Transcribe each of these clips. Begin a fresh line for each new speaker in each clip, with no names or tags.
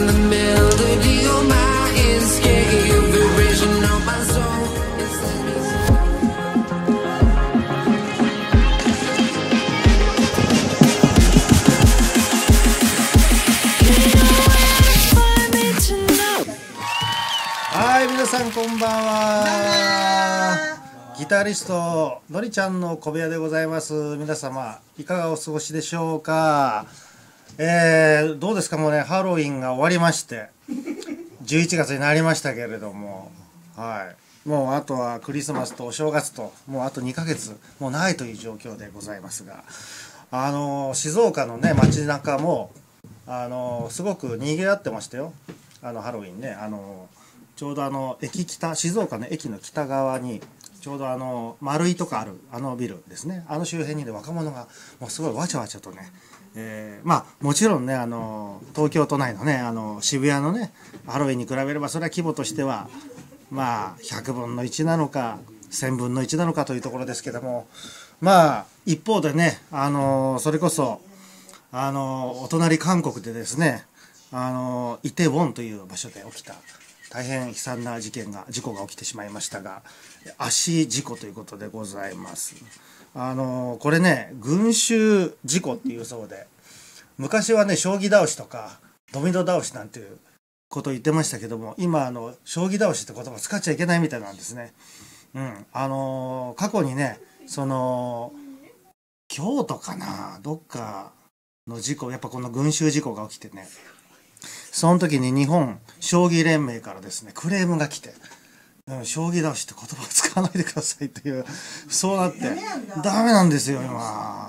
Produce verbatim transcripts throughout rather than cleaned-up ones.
the melody of my escape, vibration of my soul.
はい、皆さんこんばんは。ギタリストのりちゃんの小部屋でございます。皆様いかがお過ごしでしょうか。えー、どうですか。もうね、ハロウィンが終わりましてじゅういちがつになりましたけれども、はい、もうあとはクリスマスとお正月ともうあとにかげつもうないという状況でございますが、あの静岡のね街中もあのすごく賑わってましたよ。あのハロウィンね、あのちょうどあの駅北、静岡の駅の北側にちょうどあの丸いとかあるあのビルですね、あの周辺にね若者がもうすごいわちゃわちゃとね、えー、まあもちろんねあの東京都内のねあの渋谷のねハロウィンに比べればそれは規模としてはまあひゃくぶんのいちなのかせんぶんのいちなのかというところですけども、まあ一方でねあのそれこそあのお隣韓国でですねあのイテウォンという場所で起きた大変悲惨な事件が事故が起きてしまいましたが、足事故ということでございます。あのこれね群衆事故っていうそうで、昔はね将棋倒しとかドミノ倒しなんていうことを言ってましたけども、今あの将棋倒しって言葉使っちゃいけないみたいなんですね。うん、あの過去にねその京都かなどっかの事故、やっぱこの群衆事故が起きてね、その時に日本将棋連盟からですねクレームが来て、うん、将棋倒しって言葉を使わないでくださいという、そうなってダメなんですよ今。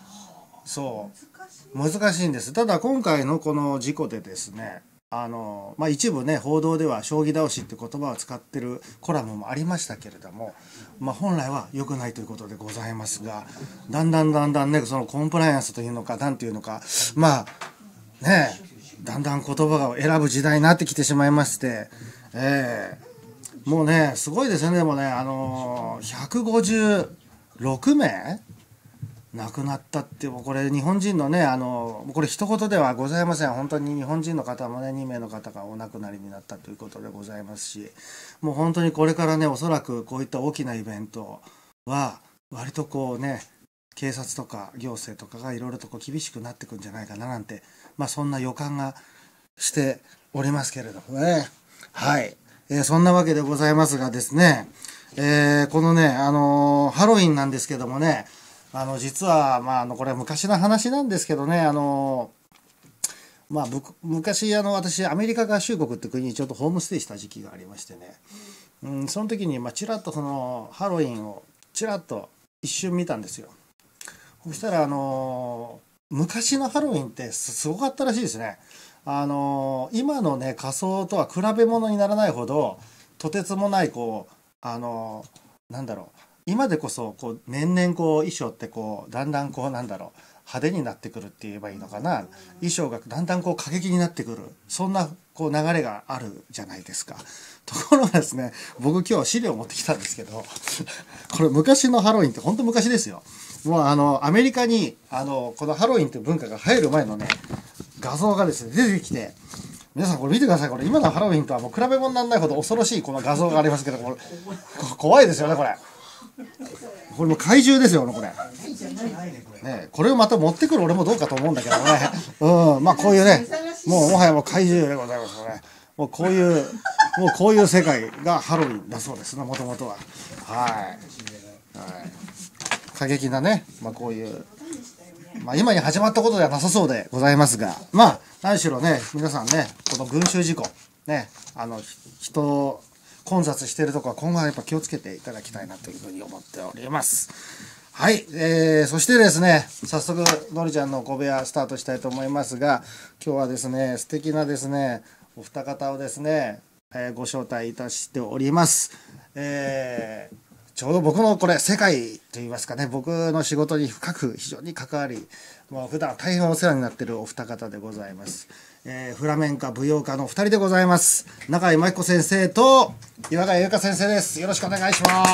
そう難しいんです。ただ今回のこの事故でですねあの、まあ、一部ね報道では将棋倒しって言葉を使ってるコラムもありましたけれども、まあ、本来は良くないということでございますが、だんだんだんだんねそのコンプライアンスというのか何ていうのか、まあねだんだん言葉を選ぶ時代になってきてしまいまして、えー、もうねすごいですよね。でもねあのー、ひゃくごじゅうろくめい亡くなったっていう、これ日本人のねあのこれ一言ではございません。本当に日本人の方もねにめいの方がお亡くなりになったということでございますし、もう本当にこれからねおそらくこういった大きなイベントは割とこうね警察とか行政とかがいろいろとこう厳しくなってくんじゃないかななんて、まあそんな予感がしておりますけれどもね。はい、えー、そんなわけでございますがですね、えー、このねあのー、ハロウィンなんですけどもね、あの実はまああのこれは昔の話なんですけどね、あのー、まあ昔あの私アメリカ合衆国って国にちょっとホームステイした時期がありましてね、うん、その時にまあちらっとそのハロウィンをちらっと一瞬見たんですよ。そしたらあのー、昔のハロウィンってすごかったらしいですね。あのー、今のね仮装とは比べ物にならないほどとてつもないこうあのー、なんだろう、今でこそこう年々こう衣装ってこうだんだんこうなんだろう派手になってくるって言えばいいのかな、衣装がだんだんこう過激になってくる、そんなこう流れがあるじゃないですか。ところがですね、僕今日資料を持ってきたんですけどこれ昔のハロウィンって本当昔ですよ。もうあのアメリカにあのこのハロウィンという文化が入る前のね画像がですね出てきて、皆さんこれ見てください。これ今のハロウィンとはもう比べ物にならないほど恐ろしいこの画像がありますけど、これ怖いですよね。これこれもう怪獣ですよねこれね。これをまた持ってくる俺もどうかと思うんだけどねうん、まあこういうねもうもはやもう怪獣でございますよね。もうこういうもうこういう世界がハロウィンだそうですね、もともとは。はい、はい、過激なね、まあ、こういう、まあ、今に始まったことではなさそうでございますが、まあ何しろね皆さんねこの群衆事故ね、あの人混雑しているところは今後はやっぱ気をつけていただきたいなというふうに思っております。はい、えー、そしてですね早速のりちゃんの小部屋スタートしたいと思いますが、今日はですね素敵なですねお二方をですね、えー、ご招待いたしております。えーちょうど僕のこれ世界といいますかね、僕の仕事に深く非常に関わり、もう普段大変お世話になっているお二方でございます。えー、フラメンカ舞踊家のお二人でございます。中井真紀子先生と岩貝優香先生です。よろしくお願いします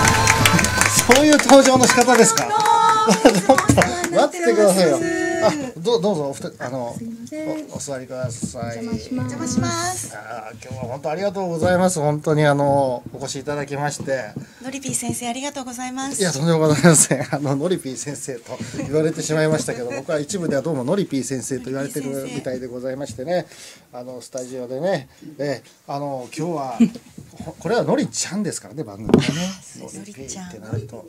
。そういう登場の仕方ですか。ちょっと待ってくださいよ。あ、 どうどうぞおふたあの
すいません。
おお座りください。
お邪魔します。
お邪魔します。
あー今日は本当ありがとうございます。本当にあのお越しいただきまして。
のりぴー先生ありがとうございます
いやとんでもございません。あののりぴー先生と言われてしまいましたけど、僕は一部ではどうものりぴー先生と言われてるみたいでございましてね。あのスタジオでね、えあの今日はここれはのりちゃんですからね番組がね。のりぴーってなると。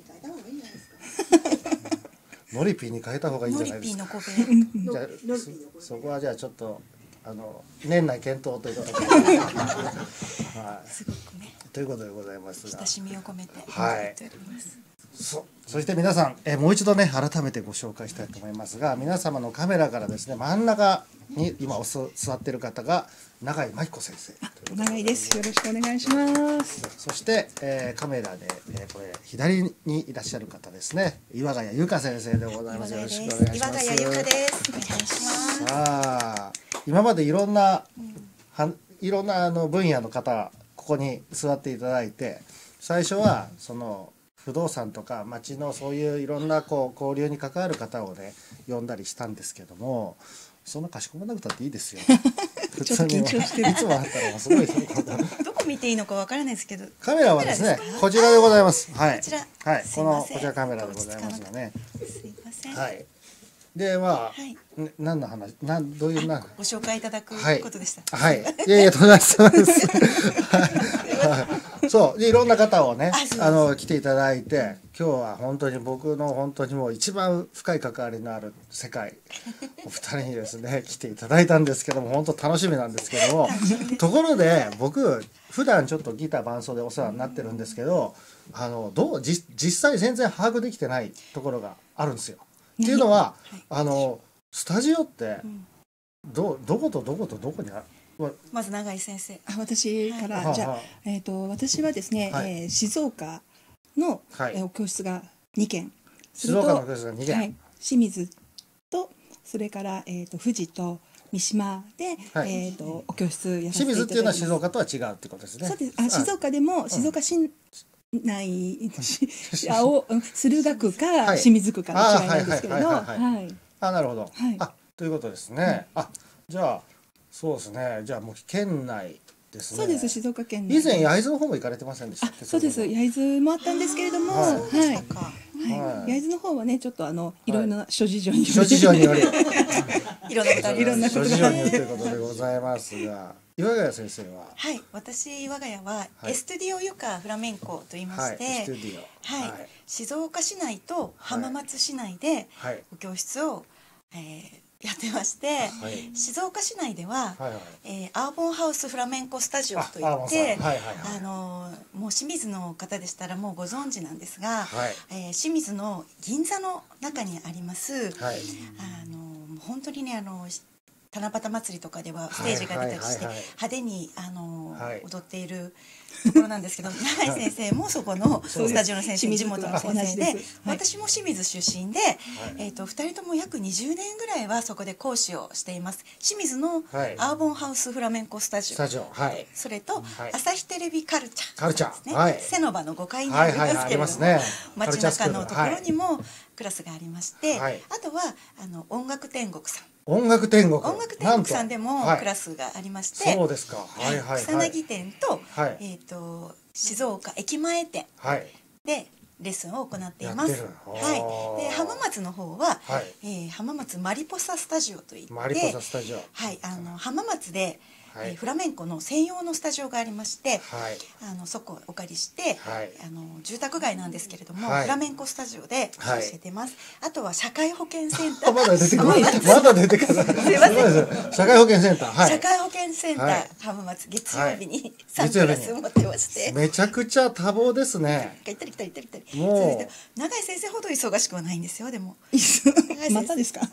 のりぴーに変えた方がいいん
の
じゃないですか。
りぴーの子弁
じゃあそそこはじゃあちょっとあの年内検討ということで、はい、
すごくね
ということでございますが
親、しみを込めて
はい
言っております
そそして皆さん、えもう一度ね改めてご紹介したいと思いますが、皆様のカメラからですね真ん中に今おそ座っている方が永井真紀子先生ということで
長いです。よろしくお願いします。
そして、えーカメラで、えーこれ左にいらっしゃる方ですね岩ヶ谷由香先生でございます。よろしくお願いし
岩
ます。
ヶ谷由香ですお願いします
さあ今までいろんな、はいろんなあの分野の方ここに座っていただいて、最初はその不動産とか町のそういういろんなこう交流に関わる方をね呼んだりしたんですけども、そんなかしこまなくたっていいですよ。普
ちょっと緊張してる
いつもあったらすごいそういうこと
どこ見ていいのかわからないですけど
カメラはですね
カメラですか
こちらでございます。はい
こちら
はいこの
すいません
こちらカメラでございますがね。
すいません
はいでまあ、
はい
ね何の話なんどういうな
ご紹介いただく
はい
ことでした
はい。いやいや、とんでもないです。とんでもないですはいそう、でいろんな方をね
あそうで、す
あの来ていただいて、今日は本当に僕の本当にもう一番深い関わりのある世界、お二人にですね来ていただいたんですけども、本当楽しみなんですけども、ところで僕普段ちょっとギター伴奏でお世話になってるんですけど、あのどうじ実際全然把握できてないところがあるんですよ。っていうのは、あのスタジオってどどことどことどこにある？
まず永井先生
あ私から、
はい
じゃあ、えっ、と私はですね、
はい
えー静岡の、
はい
えー教室がにけん、
静岡の教室がにけん、
はい、清水とそれからえっ、と富士と三島で、
はい
えっ、とお教室やらせて
清
いただいてます。
水っていうのは静岡とは違うってことですね。
そうです。あ、静岡でも静岡市内、しあおうん駿河区か、
はい
清水区かの違いなんですけれど、
あはいはいはいはい
はい。
あ、なるほど。
はい
あ、ということですね。あ、じゃあそうですね。じゃあもう県内ですね。
そうです。静岡県内
以前焼津の方も行かれてませんでしたっけ？
あ、そうです。焼津もあったんですけれども、
はい
はい。
そうでしたか
はい
はい
焼津の方はねちょっとあのいろいろな諸事情により
諸事情により、
いろんなことあります
諸事情によってということでございますが、岩ヶ谷先生は、
はい、私我が家は、
はい
エストゥディオユカフラメンコと言いま
はい、
して、
スタジオ、
はい静岡市内と浜松市内で
はい、
お教室を、えーやってまして、
はい
静岡市内では、
はいはい。
えーアーボンハウスフラメンコスタジオとい
あアーボンさん
って、
はいはいはい
あのーもう清水の方でしたらもうご存知なんですが、
はい
えー清水の銀座の中にあります、
はい。
あのもう本当にねあの七夕祭りとかではステージが出たりして
はいはいはいはい
派手にあの、
はい
踊っているところなんですけど永井先生もそこのスタジオの先生地元の先生で、
同じですはい
私も清水出身で、えー、とふたりとも約にじゅうねんぐらいはそこで講師をしています。清水の
はい
アーボンハウスフラメンコスタジオ、
スタジオ、はい。
それと、
はい
朝日テレビカルチャー
カルチャー
ですね、
はい
セノバのごかいにありますけれども、
はいはいありますねカル
街
チャースクール
中のところにもクラスがありまして、
はい
あとはあの音楽天国さん
音楽天国。
音楽天国さんでも
はい
クラスがありまして、
そうですか。はいはいはい。
草薙店と,、
はい
えー、と静岡駅前店
はい。
でレッスンを行っています。
やってる
はい、で浜松の方は、
はい
えー浜松マリポサスタジオといって、
マリポサスタジオ。
はい、あの浜松で、
はい
えーフラメンコの専用のスタジオがありまして、
はい。
あのそこをお借りして、
はい
あの住宅街なんですけれども、
はい
フラメンコスタジオで教
はい
えてます。あとは社会保険センター
あ、まだ出てくる。まだ出てくる。す
いません
すです社会保険センター。はい。
社会保険センター、
はい
浜松月曜日に
はい
さんクラス持ってまして、
めちゃくちゃ多忙ですね。
行ったり来たり行ったり来たり。
もう
それで永井先生ほど忙しくはないんですよ。でも
またですか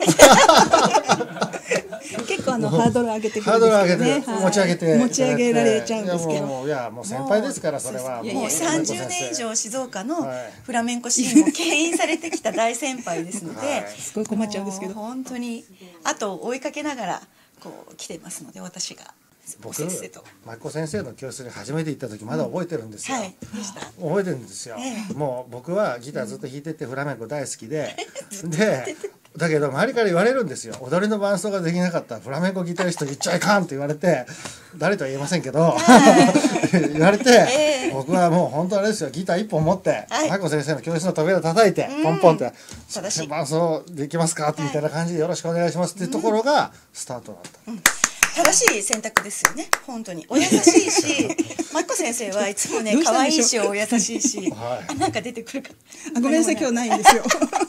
結構あのハードル上げてく
ハー
るん
ドル上げて
ですけどね、はい
持ち上げて
持ち上げられちゃうんですけ
いや
ど
もういやもう先輩ですからそれは
もう
もう
いやいや
さんじゅうねん以上静岡の
はい
フラメンコシーンを牽引されてきた大先輩ですので、
はい
すごい困っちゃうんですけど
もう本当に後を追いかけながらこう来てますので、私が
僕
先生と
舞子先生の教室に初めて行った時まだ覚えてるんですよ、
はいでした。
覚えてるんですよ、
ええ
もう僕はギターずっと弾いててフラメンコ大好きででだけど周りから言われるんですよ。踊りの伴奏ができなかったらフラメンコギタリスト言っちゃいかんって言われて、誰とは言えませんけど言われて、
えー
僕はもう本当あれですよ、ギター一本持って
はい
舞子先生の教室の扉叩いてポンポンって「
正しい
伴奏できますか?」ってみたいな感じで「よろしくお願いします」っていうところがスタートだった。
正しい選択ですよね。本当にお優しいし、まっこ先生はいつもね
どうした
可愛い
んでしょう
しお優しいし、
はい
あなんか出てくるか。
あごめんなさい、今日ないんですよ。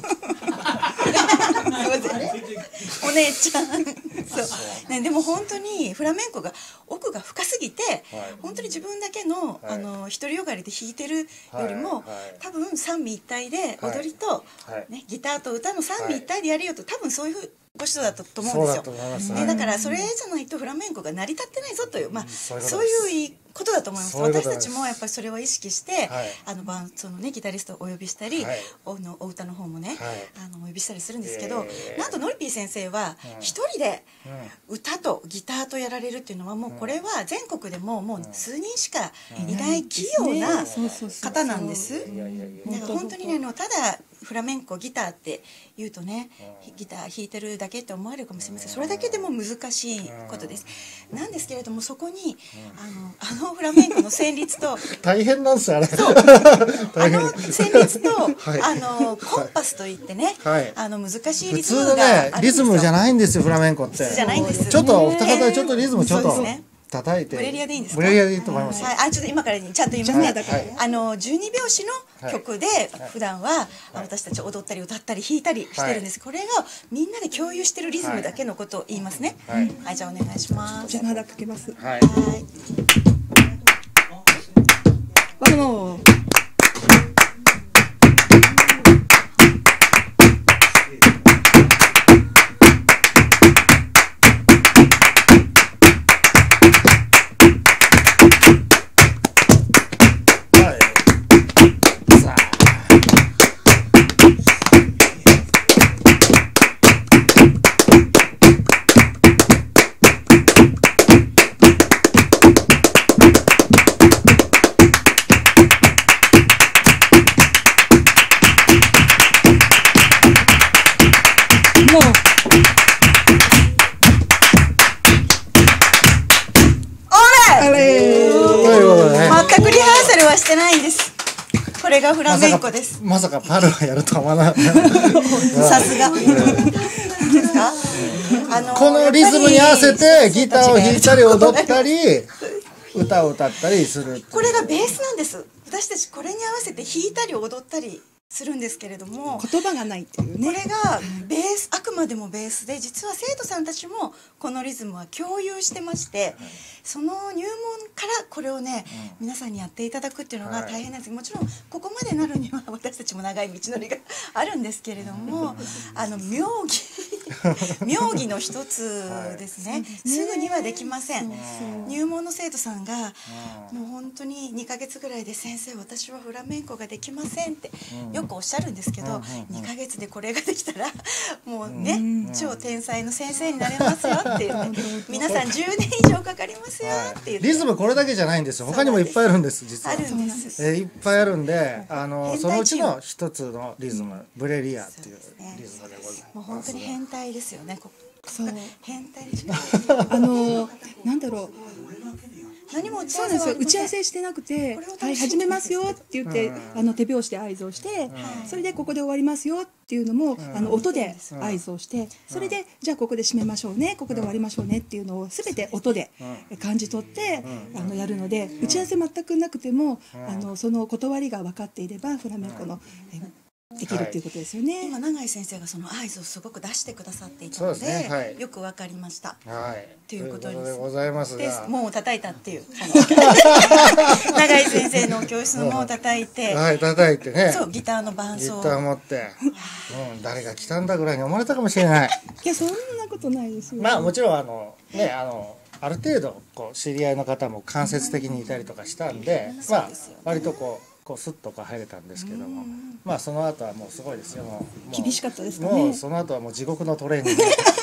お姉ちゃんそうね、でも本当にフラメンコが奥が深すぎて、本当に自分だけの、
はい
あの独りよがりで弾いてるよりも、
はいはい
多分三位一体で踊りと、
はい
ね、ギターと歌の三位一体でやるよと、多分そういうご指導だったと思うんですよ。
そうだと思います
ね、
はい
だからそれじゃないとフラメンコが成り立ってないぞという、まあ、
そういうこと
そう
です
いうことだと思います。
そういうことです
私たちもやっぱりそれを意識して、
はい
あの伴奏のねギタリストをお呼びしたり、
はい
おのお歌の方もね、
はい
あのお呼びしたりするんですけど、
えー
なんとノリピー先生は一人で歌とギターとやられるっていうのは、もうこれは全国でももう数人しかいない器用な
そうそうそう
方なんです。
いやいやいや
だから本当にね、あのただフラメンコギターって言うとね、ギター弾いてるだけって思われるかもしれません。それだけでも難しいことです。なんですけれども、そこにあのあのフラメンコの旋律と
大変なんですよあれ。
あ
大変
の旋律と、
はい
あのコンパスといってね、
はい
あの難しい
普
リズム
通の
があるんですよ。
ねリズムじゃないんですよフラメンコって。
普通じゃないんです。
ちょっとお二方でちょっとリズムちょっと
そうですね
叩いて。
ブレリアでいいんですか？
ブレリアでいいと思います。
はい、あちょっと今からちゃんと言いますね。
はいはい
あのじゅうにびょうしの曲で普段は私たち踊ったり歌ったり弾いたりしてるんです。これがみんなで共有してるリズムだけのことを言いますね。
は
はいい、はい、じゃあお願いします。
じゃあまだかけます。
はい。
はい。
わもうもうあれ
ということでね。
全くリハーサルはしてないんです。これがフラメンコです。
まさかパルがやるとは思わなかった。
さすが。ですか？あの
このリズムに合わせてギターを弾いたり踊ったり歌を歌ったりするっていう。
これがベースなんです。私たちこれに合わせて弾いたり踊ったりするんですけれども、
言葉がないっていうね。
これがベース、あくまでもベースで、実は生徒さんたちもこのリズムは共有してまして、その入門からこれをね、皆さんにやっていただくっていうのが大変なんです。もちろんここまでなるには私たちも長い道のりがあるんですけれども、あの妙義妙義の一つですね。すぐにはできません。入門の生徒さんがもう本当ににかげつぐらいで、先生私はフラメンコができませんってよくおっしゃるんですけど、にかげつでこれができたらもうね、超天才の先生になれますよって言って、皆さんじゅうねん以上かかりますよって言って、
リズムこれだけじゃないんですよ。他にもいっぱいあるんです実は。
あるんです。
えーいっぱいあるんで、あの
変態
そのうちの一つのリズム、ブレリアっていうリズムでござい
もう
ます。
本当に変態ですよね。こ
そう
変態に近い。
あのなんだろう。
何も打ち合
そうなんですよ。
わせはありません
打ち合わせしてなくて
これを、楽しみに
はい始めますよって言って、あの手拍子で合図をして、それでここで終わりますよっていうのも、あの音で合図をして、それでじゃあここで締めましょうね、ここで終わりましょうねっていうのをすべて音で感じ取って、あのやるので、打ち合わせ全くなくても、あのその断りが分かっていればフラメンコのえできるっていうことですよね。
今永井先生がその合図をすごく出してくださっていた
そうで
ので、
すねはい
よくわかりました。
はい。
ということです
でございます
で
が。
門を叩いたっていうあの永井先生の教室の門を叩いて、
はい、叩いてね。
そうギターの伴
ギタ
奏
ー持って、うん、誰が来たんだぐらいに思われたかもしれない。
いやそんなことないですよ。
まあもちろんあのねあのある程度こう知り合いの方も間接的にいたりとかしたんで、まあ割とこうこうスッとこう入れたんですけども、まあその後はもうすごいですよ。もうもう
厳しかったですかね
もうその後はもう地獄のトレーニング。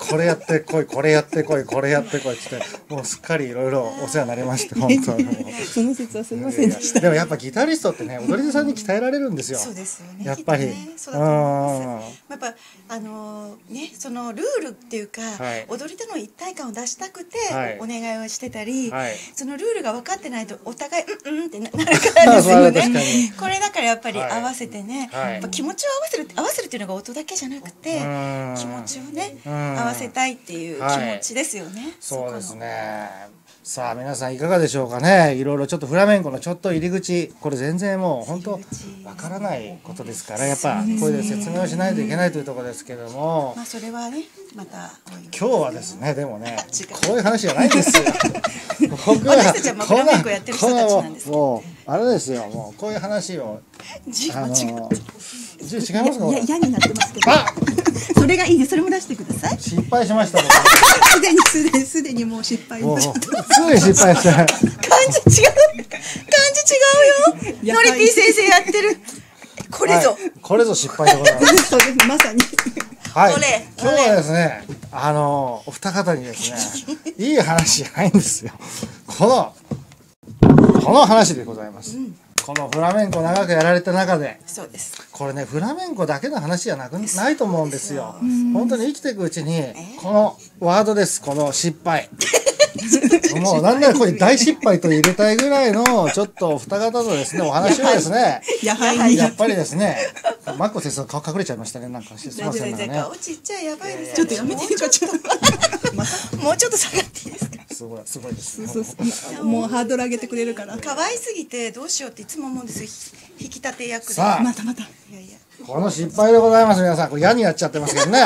これやってこいこれやってこいこれやってこいってもうすっかりいろいろお世話になりまして本当にもう
その説はすみませんでした。
でもやっぱギタリストってね踊り手さんに鍛えられるんですよ。
そうですよね。
やっぱり、
きとね、そうだと思います。やっぱあのー、ねそのルールっていうか、
はい、
踊り手の一体感を出したくてお願いをしてたり、
はい、
そのルールが分かってないとお互いうんうんってなるからですよね。これだからやっぱり合わせてね、はい、やっぱ気持ちを合わせる合わせるっていうのが音だけじゃなくて気持ちをね合わせたいっていう気持ちですよね。はい、
そうですね。さあ皆さんいかがでしょうかね。いろいろちょっとフラメンコのちょっと入り口これ全然もう本当わからないことですからやっぱこれで説明をしないといけないというところですけども、
まあそれはねまた
今日はですねでもねこういう話じゃないんですよ。僕
は私たちはフラメンコやってる人たちなんですけど
もうあれですよもうこういう話を
字が違う
字違いますか。
いや嫌になってますけど。それがいいです。それも出してください。
失敗しました。
すでにすでにすでにもう失敗。
もうすでに失敗した。
漢字違う漢字違うよ。ノリピー先生やってる。これぞ、
はい、これぞ失敗でございます。
そうですまさに。
はい。今日はですねあのお二方にですねいい話じゃないんですよ。このこの話でございます。うん、このフラメンコ長くやられた中で
そうです
これねフラメンコだけの話じゃなくないと思うんですよ。本当に生きていくうちにこのワードですこの失敗もうなんならこれ大失敗と入れたいぐらいのちょっとお二方のですねお話をですね
やはり
やっぱりですねマッコ先生の顔隠れちゃいましたねなんかすいませんね
顔ちっちゃいやばいです
ちょっとやめてよちょっ
ともうちょっと下がっていいですか。
すごいすごいです。
そうそうもうハードル上げてくれるから
可愛すぎてどうしようっていつも思うんですよ引き立て役で。
さあ
またまたい
やいや
この失敗でございます皆さんこれ嫌にやっちゃってますけどね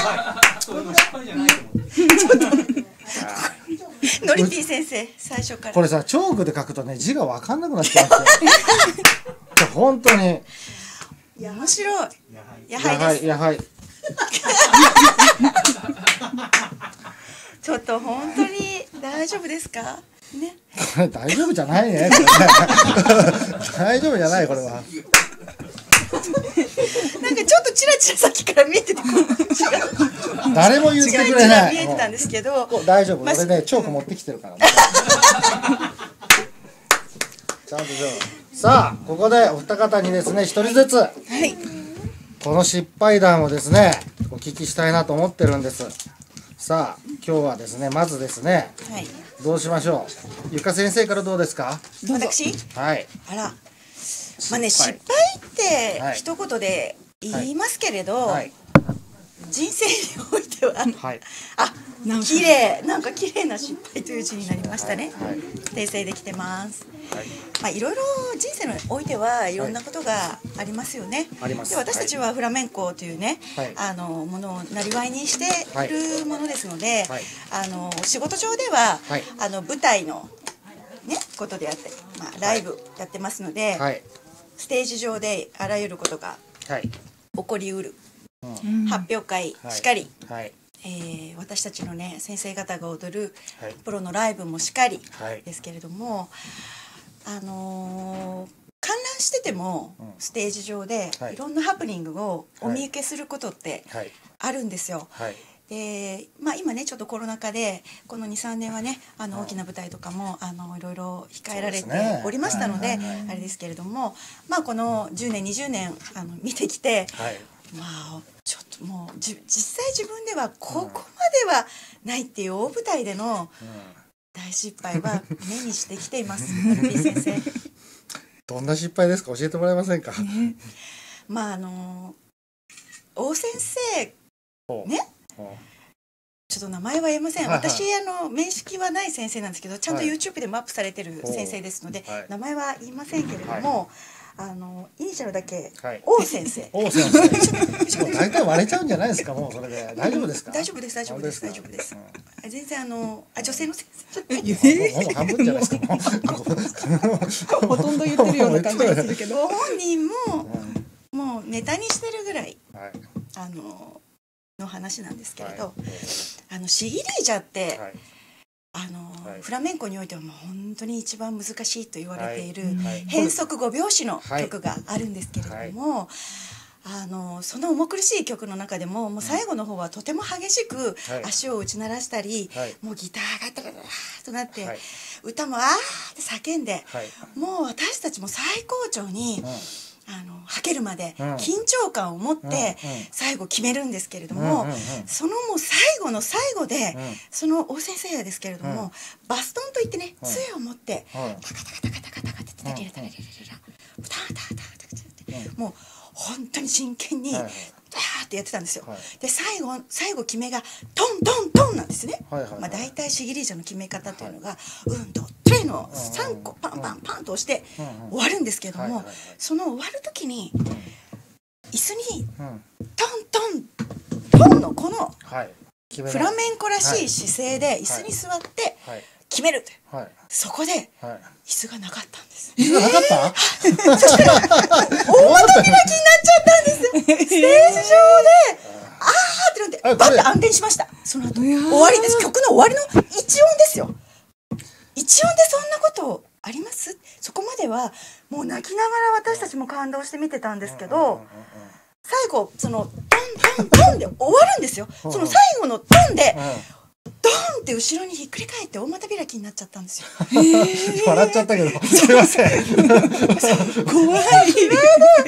ノリピー先生最初から
これさチョークで書くとね字が分かんなくなっちゃうんですよ本当に
面白いやはりです
やはい
ちょっと本当に大丈夫ですかね。
これ大丈夫じゃないね大丈夫じゃないこれは
なんかちょっとチラチラさっきから見えてて
誰も言ってくれない
見えてたんですけど
大丈夫俺ねチョーク持ってきてるからねちゃんとさあここでお二方にですね一人ずつ、はい、この失敗談をですねお聞きしたいなと思ってるんです。さあ今日はですねまずですね、はい、どうしましょう。ゆか先生からどうですか。
私
はい
あらまあね失敗って一言で言いますけれど、はいはい、人生においては、はい、あ綺麗なんか綺麗な失敗という字になりましたね、はいはい、訂正できてます、はいまあ、いろいろ人生においてはいろんなことがありますよね、はい、で私たちはフラメンコというね、はい、あのものをなりわいにしているものですので、はい、あの仕事上では、はい、あの舞台の、ね、ことであったり、まあ、ライブやってますので、はい、ステージ上であらゆることが起こりうる、うん、発表会しかり、はいはいえー、私たちのね先生方が踊るプロのライブもしかりですけれども、はい、あのー、観覧しててもステージ上でいろんなハプニングをお見受けすることってあるんですよ、はいはいでまあ、今ねちょっとコロナ禍でこの にさんねんはねあの大きな舞台とかもあのいろいろ控えられておりましたのであれですけれども、まあ、このじゅうねんにじゅうねんあの見てきて、はいまあちょっともうじ実際自分ではここまではないっていう大舞台での大失敗は目にしてきていますアルピー先生
どんな失敗ですか教えてもらえませんか、ね、
まああの大先生ねちょっと名前は言えません、はいはい、私あの面識はない先生なんですけどちゃんと YouTube でもアップされてる先生ですので、はい、名前は言いませんけれども、はいあのイニシャルだけ、はい、王先生。
王先生。もう大体割れちゃうんじゃないですか。もうそれで大丈夫ですか。
大丈夫です大丈夫です大丈夫です。うん、全然あのあ女性の先
生。もう半分じゃないですか。
ほとんど言ってるような感じがするけど。
ご本人も、うん、もうネタにしてるぐらい、はい、あのの話なんですけれど、はい、あのシギリージャって。はいあのはい、フラメンコにおいてはもう本当に一番難しいと言われている、はいはい、変則ご拍子の曲があるんですけれども、はい、 あのその重苦しい曲の中でももう最後の方はとても激しく足を打ち鳴らしたり、はい、もうギターがダラダラーとなって、はい、歌もあーって叫んで、はい、もう私たちも最高潮に、うん、あのはけるまで緊張感を持って最後決めるんですけれども、そのもう最後の最後で、うん、その大先生ですけれども、うん、バストンといってね、うん、杖を持って、うん、タカタカタカタカタカってタケラタレレレレラタタタタタタもう本当に真剣に、はいはい、ダーってやってたんですよ、はい、で最後最後決めがトントントンなんですね、はいはいはい、まあ、大体シギリージャの決め方というのが、はい、うんとトレのさんこパンパンパンと押して終わるんですけれども、はいはいはい、その終わる時に椅子にトントントンのこのフラメンコらしい姿勢で椅子に座って決める、はいはい、そこで椅子がなかったんです。
椅子がなかった？大
股開きになっちゃったんです。ステージ上であーってなってバッて暗転しました。その後終わりです。曲の終わりの一音ですよ。一音でそんなことあります？そこまではもう泣きながら私たちも感動して見てたんですけど、最後そのトントントンで終わるんですよ。その最後のトンでドーンって後ろにひっくり返って大股開きになっちゃったんですよ。
笑っちゃったけどすいません。
怖い。それで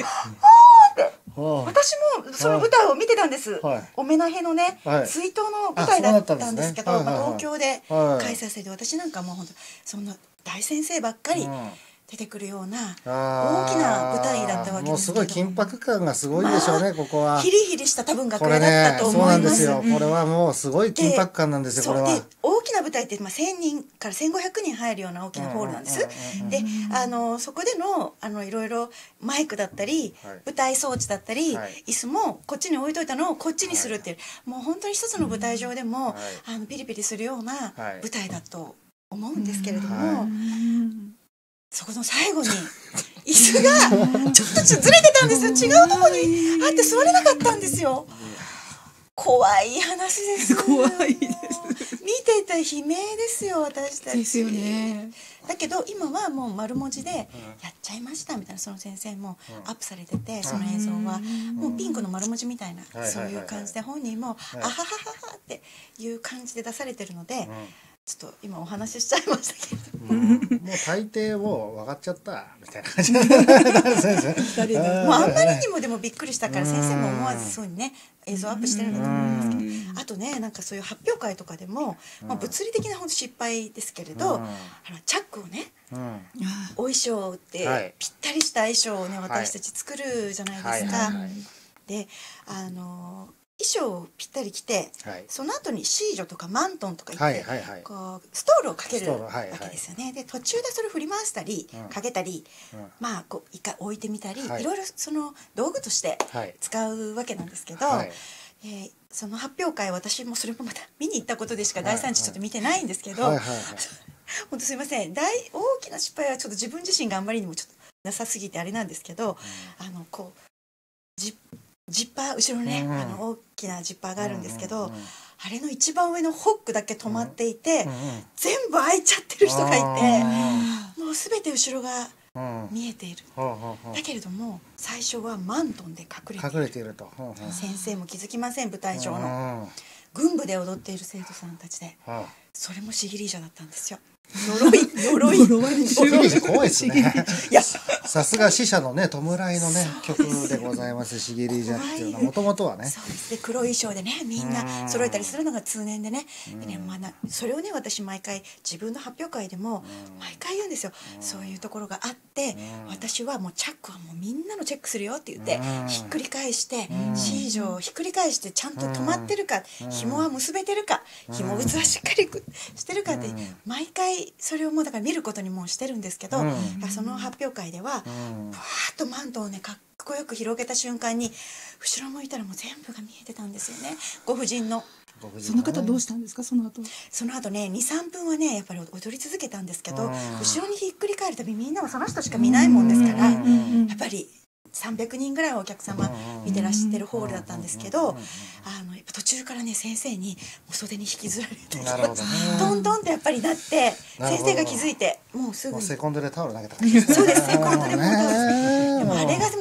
私もその舞台を見てたんです、はい、おめなへのね、はい、追悼の舞台だったんですけど、ね、まあ、東京で開催されて、私なんかもう本当そんな大先生ばっかり出てくるような大きな舞台だったわけですけど、
もうすごい緊迫感がすごいでしょうね、まあ、ここは
ヒリヒリした多分楽屋だったと思います。
これね、そうなんですよ、うん、これはもうすごい緊迫感なんですよ。これは
大きな舞台って、まあ、せんにんからせんごひゃくにん入るような大きなホールなんです。で、あのそこでのあのいろいろマイクだったり、はい、舞台装置だったり、はい、椅子もこっちに置いといたのをこっちにするっていう、はい、もう本当に一つの舞台上でも、はい、あのピリピリするような舞台だと思うんですけれども、はい、そこの最後に椅子がちょっとずれてたんですよ。違うところにあって座れなかったんですよ。怖い話です。
怖いです。
見てた悲鳴ですよ、私たち。
ですよね。
だけど今はもう丸文字でやっちゃいましたみたいな、その先生もアップされてて、その映像はもうピンクの丸文字みたいな、そういう感じで本人もあははははっていう感じで出されてるので、ちょっと今お話ししちゃいましたけど、
うん、もう大抵もう分かっちゃったみたいな感じでも
うあんまりにもでもびっくりしたから、先生も思わずそうにね映像アップしてるんだと思うんですけど、あとね、なんかそういう発表会とかでも、まあ、物理的なほんと失敗ですけれど、あのチャックをね、うん、お衣装ってぴったりした衣装をね私たち作るじゃないですか。で、あの衣装をぴったり着て、はい、その後にシージョとかマントンとか言って、はいはいはい、こうストールをかけるわけですよね。で途中でそれを振り回したり、うん、かけたり、うん、まあこう一回置いてみたり、はい、いろいろその道具として使うわけなんですけど、はい、えー、その発表会、私もそれもまた見に行ったことでしか第三次ちょっと見てないんですけど、本当すいません、大大きな失敗はちょっと自分自身があんまりにもちょっとなさすぎてあれなんですけど、うん、あのこうじジッパー、後ろのね、うん、あの大きなジッパーがあるんですけど、うんうんうん、あれの一番上のホックだけ止まっていて、うんうん、全部開いちゃってる人がいて、もう全て後ろが見えている、うん、だけれども最初はマントンで隠れている、
隠れていると、うんうん、
先生も気づきません、舞台上の、うん、軍部で踊っている生徒さんたちで、うん、それもシギリージャだったんですよ。呪い呪い
呪いシギリージャ怖いですね。いやさすが死者のね弔いのね曲でございます。シギリージャっていうのはもともとはね、
そうですね、黒い衣装でねみんな揃えたりするのが通年でね、でね、まあ、それをね私毎回自分の発表会でも毎回言うんですよ。そういうところがあって、私はもうチャックはもうみんなのチェックするよって言ってひっくり返してシージョをひっくり返してちゃんと止まってるか、紐は結べてるか、紐靴はしっかりしてるかって毎回それをもうだから見ることにもうしてるんですけど、その発表会ではブワーッとマントをねかっこよく広げた瞬間に後ろ向いたらもう全部が見えてたんですよね、ご婦人の。
その方どうしたんですか、その後。
その後ね にさんぷんはねやっぱり踊り続けたんですけど、後ろにひっくり返るたびみんなはその人しか見ないもんですから、やっぱりさんびゃくにんぐらいお客様見てらしてるホールだったんですけど、あのやっぱ途中からね先生にお袖に引きずられてトントンってやっぱりなって、先生が気づいてもうすぐに
セコンドでタオル投げた。
そうです、セコンドでもうタオル。でもあれがでも最後まで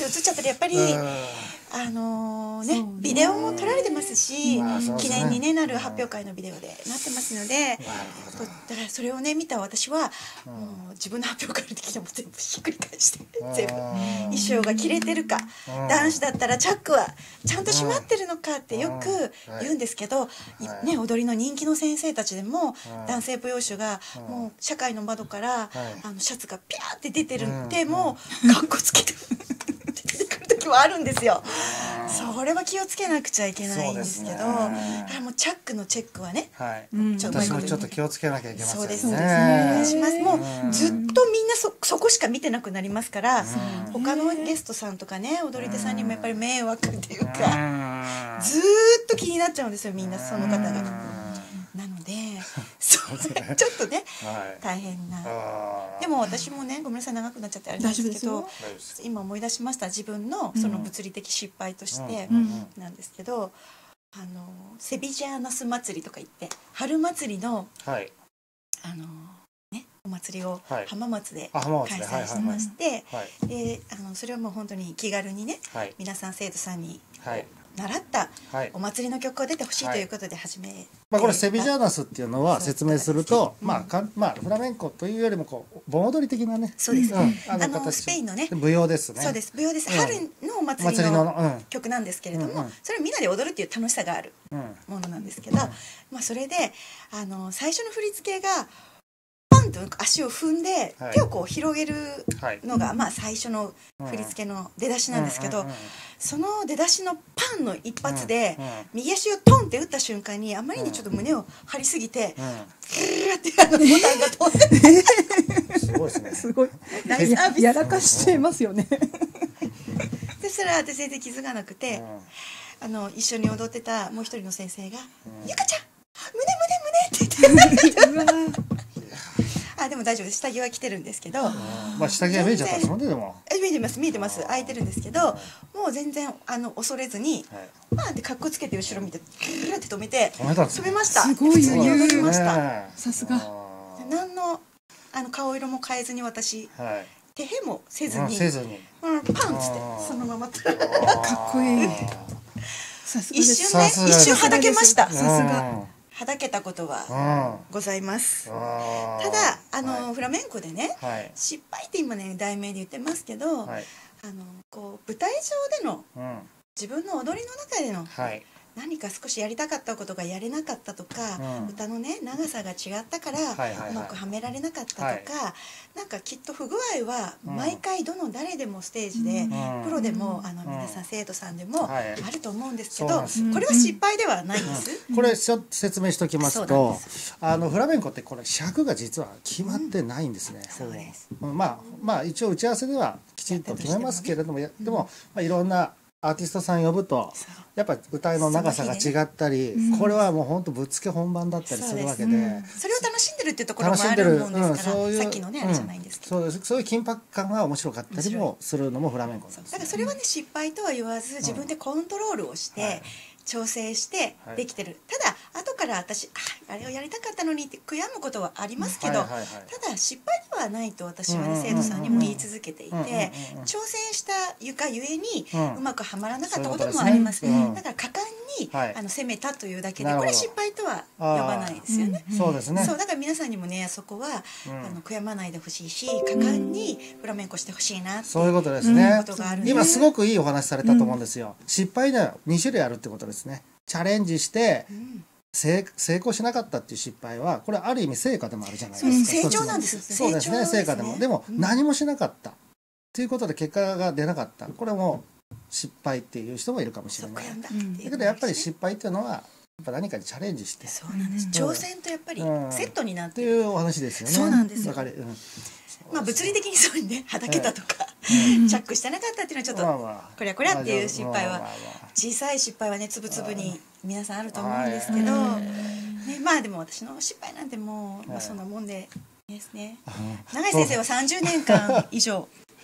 映っちゃったらやっぱり、あのー、ね
そうね
ビデオも撮られてますし、
まあそうですね
記念に、ね、なる発表会のビデオでなってますので、こうだからそれをね見た私は、
うん
もう自分の発表会の時にはもう全部ひっくり返して
うん
全部衣装が着れてるか、
うん
男子だったらチャックはちゃんと閉まってるのかってよく言うんですけど、
はい
ね、踊りの人気の先生たちでも、
うん
男性舞踊師が
うん
もう社会の窓から、
はい
あのシャツがピャーって出てる
うん
でもうかっこつけて出てくる時もあるんですよ。それは気をつけなくちゃいけないんですけど、
そうですね
だからもうチャックのチェックはね、
はい、
うん
ちょっと
私もちょっと気をつけなきゃいけませんね。
そうですねお
ね
願いします。も
うん
うずっとみんなそそこしか見てなくなりますから、
うん
他のゲストさんとかね踊り手さんにもやっぱり迷惑っていう
う
か、
ん
ずーっと気になっちゃうんですよみんなその方が。なのでそうちょっとね
はい
大変な。
あー
でも私もねごめんなさい長くなっちゃってあれなんですけど、
大丈夫
大丈夫です
今思い出しました自分のその物理的失敗として
うんうん
なんですけど、あのセビジャーナス祭りとか言って春祭りの
はい
あのねお祭りを
はい
浜松で
あ浜松
開
で
催してまして、
はい
であのそれはもう本当に気軽にね
はい
皆さん生徒さんに
はい
習った
はい
お祭りの曲を出てほしい
はい
ということで始めて、
まあ、これセビジャーナスっていうのは
そう
説明すると、
うん
まあかんまあ、フラメンコというよりもこう盆踊り的なね、
そうです、
うん
あの
形
スペインのね
舞踊ですね。
そうです舞踊です、
うん
春のお祭り
祭りの、
の
うん
曲なんですけれども、
うんうん
それをみんなで踊るっていう楽しさがある
うん
ものなんですけど、まあ、それであの最初の振り付けがパンと足を踏んで、
はい
手をこう広げる
はい
のが、まあ、最初の振り付けの出だしなんですけど、
うんうんうん
その出だしのパンの一発で、
うんうん
右足をトンって打った瞬間にあまりにちょっと胸を張りすぎて、
う
グーってあのボタンが飛んで
んすごいですね。
すごい
大サービス
やらかしてますよね。
でそれは私全然気づかなくて、あの一緒に踊ってたもう一人の先生が「
うん
ゆかちゃん胸胸胸」って言って
うわ
あでも大丈夫です下着は着てるんですけど、
うんまあ下着が見えちゃったんですもんねでも。
え見えてます見えてます開いてるんですけど、もう全然あの恐れずに
はい
パーンってかっこつけて後ろ見てグーって止めて
止めたんですね
止めました。
すごい
普通に踊りました。
ね
さすが
あー
何のあの顔色も変えずに私
はい。
手へもせず
うん
に、
せずに。
うん、パンっつって
あー
そのまま
かっこいいさすがです
一瞬ね
さすがです
一瞬はだけました
さすが
はだけたことは
うん。
ございます。
あー
ただあの、
はい
フラメンコでね
はい
失敗って今ね題名で言ってますけど、
はい
あのこう舞台上での
うん
自分の踊りの中での
はい
何か少しやりたかったことがやれなかったとか、
うん
歌のね長さが違ったから、
はいはいはいう
まくはめられなかったとか、
はい
なんかきっと不具合は
うん
毎回どの誰でもステージで、
うん
プロでもあの
うん
皆さん生徒さんでも
はい
あると思うんですけど、
そうなんです
これは失敗ではないんです。
これちょっと説明しておきます
そうなん
と
です
あのフラメンコってこれ尺が実は決まってないんですね、
そうです
うんまあまあ一応打ち合わせではきちんと決めますけれどもやでも、まあ、いろんなアーティストさん呼ぶと
そう
やっぱ歌いの長さが違ったり、これはもう本当ぶっつけ本番だったりするわけで、
それを楽しんでるっていうところも
楽しんでる、
あるもんですから、
そういう
さっきのねあれじゃないんですけど、
うんそうですそういう緊迫感が面白かったりもするのもフラメンコなんです
だからそれはね失敗とは言わず自分でコントロールをして、
はい
調整してできてる、ただ後から私ああれをやりたかったのにって悔やむことはありますけど、
はいはいはい
ただ失敗ではないと私はね、
うんうんうん
生徒さんにも言い続けていて、
うんうんうんうん
挑戦した床ゆえに、
う
うんまくはまらなかったこと
そういうことですね
もあります、
うん
だから果敢に、
はい
あの攻めたというだけで
なるほど
これ失敗とは呼ばないですよね。
そうですね
そうだから皆さんにもねそこは、
うん
あの悔やまないでほしいし果敢にフラメンコしてほしいなって
そういうことですね、
ことがあるんで
今すごくいいお話されたと思うんですよ、失敗ではに種類あるってことですね。チャレンジして
うん
成成功しなかったっていう失敗はこれある意味成果でもあるじゃない
そう
ですか。
成長なんです
そうですね、成果でもでも
うん
何もしなかったということで結果が出なかった、これも失敗っていう人もいるかもしれない。
そう悔やんだっ
うん
ていう
だけどやっぱり失敗っていうのはやっぱ何かにチャレンジしてっ
そうなんです、挑戦とやっぱり
うん
セットになって
て
る、
いうお話ですよね。
そうなんですよ
わかりうん
まあ物理的にそうにねはだけたとか、チャックしてなかったっていうのはちょっと、
まあまあ
こりゃこりゃっていう失敗は
まあまあまあ
小さい失敗はねつぶつぶに皆さんあると思うんですけど、
は
ね、まあでも私の失敗なんてもう、まあ、
はい
そんなもんでですね
うん
永井先生はさんじゅうねんかん以上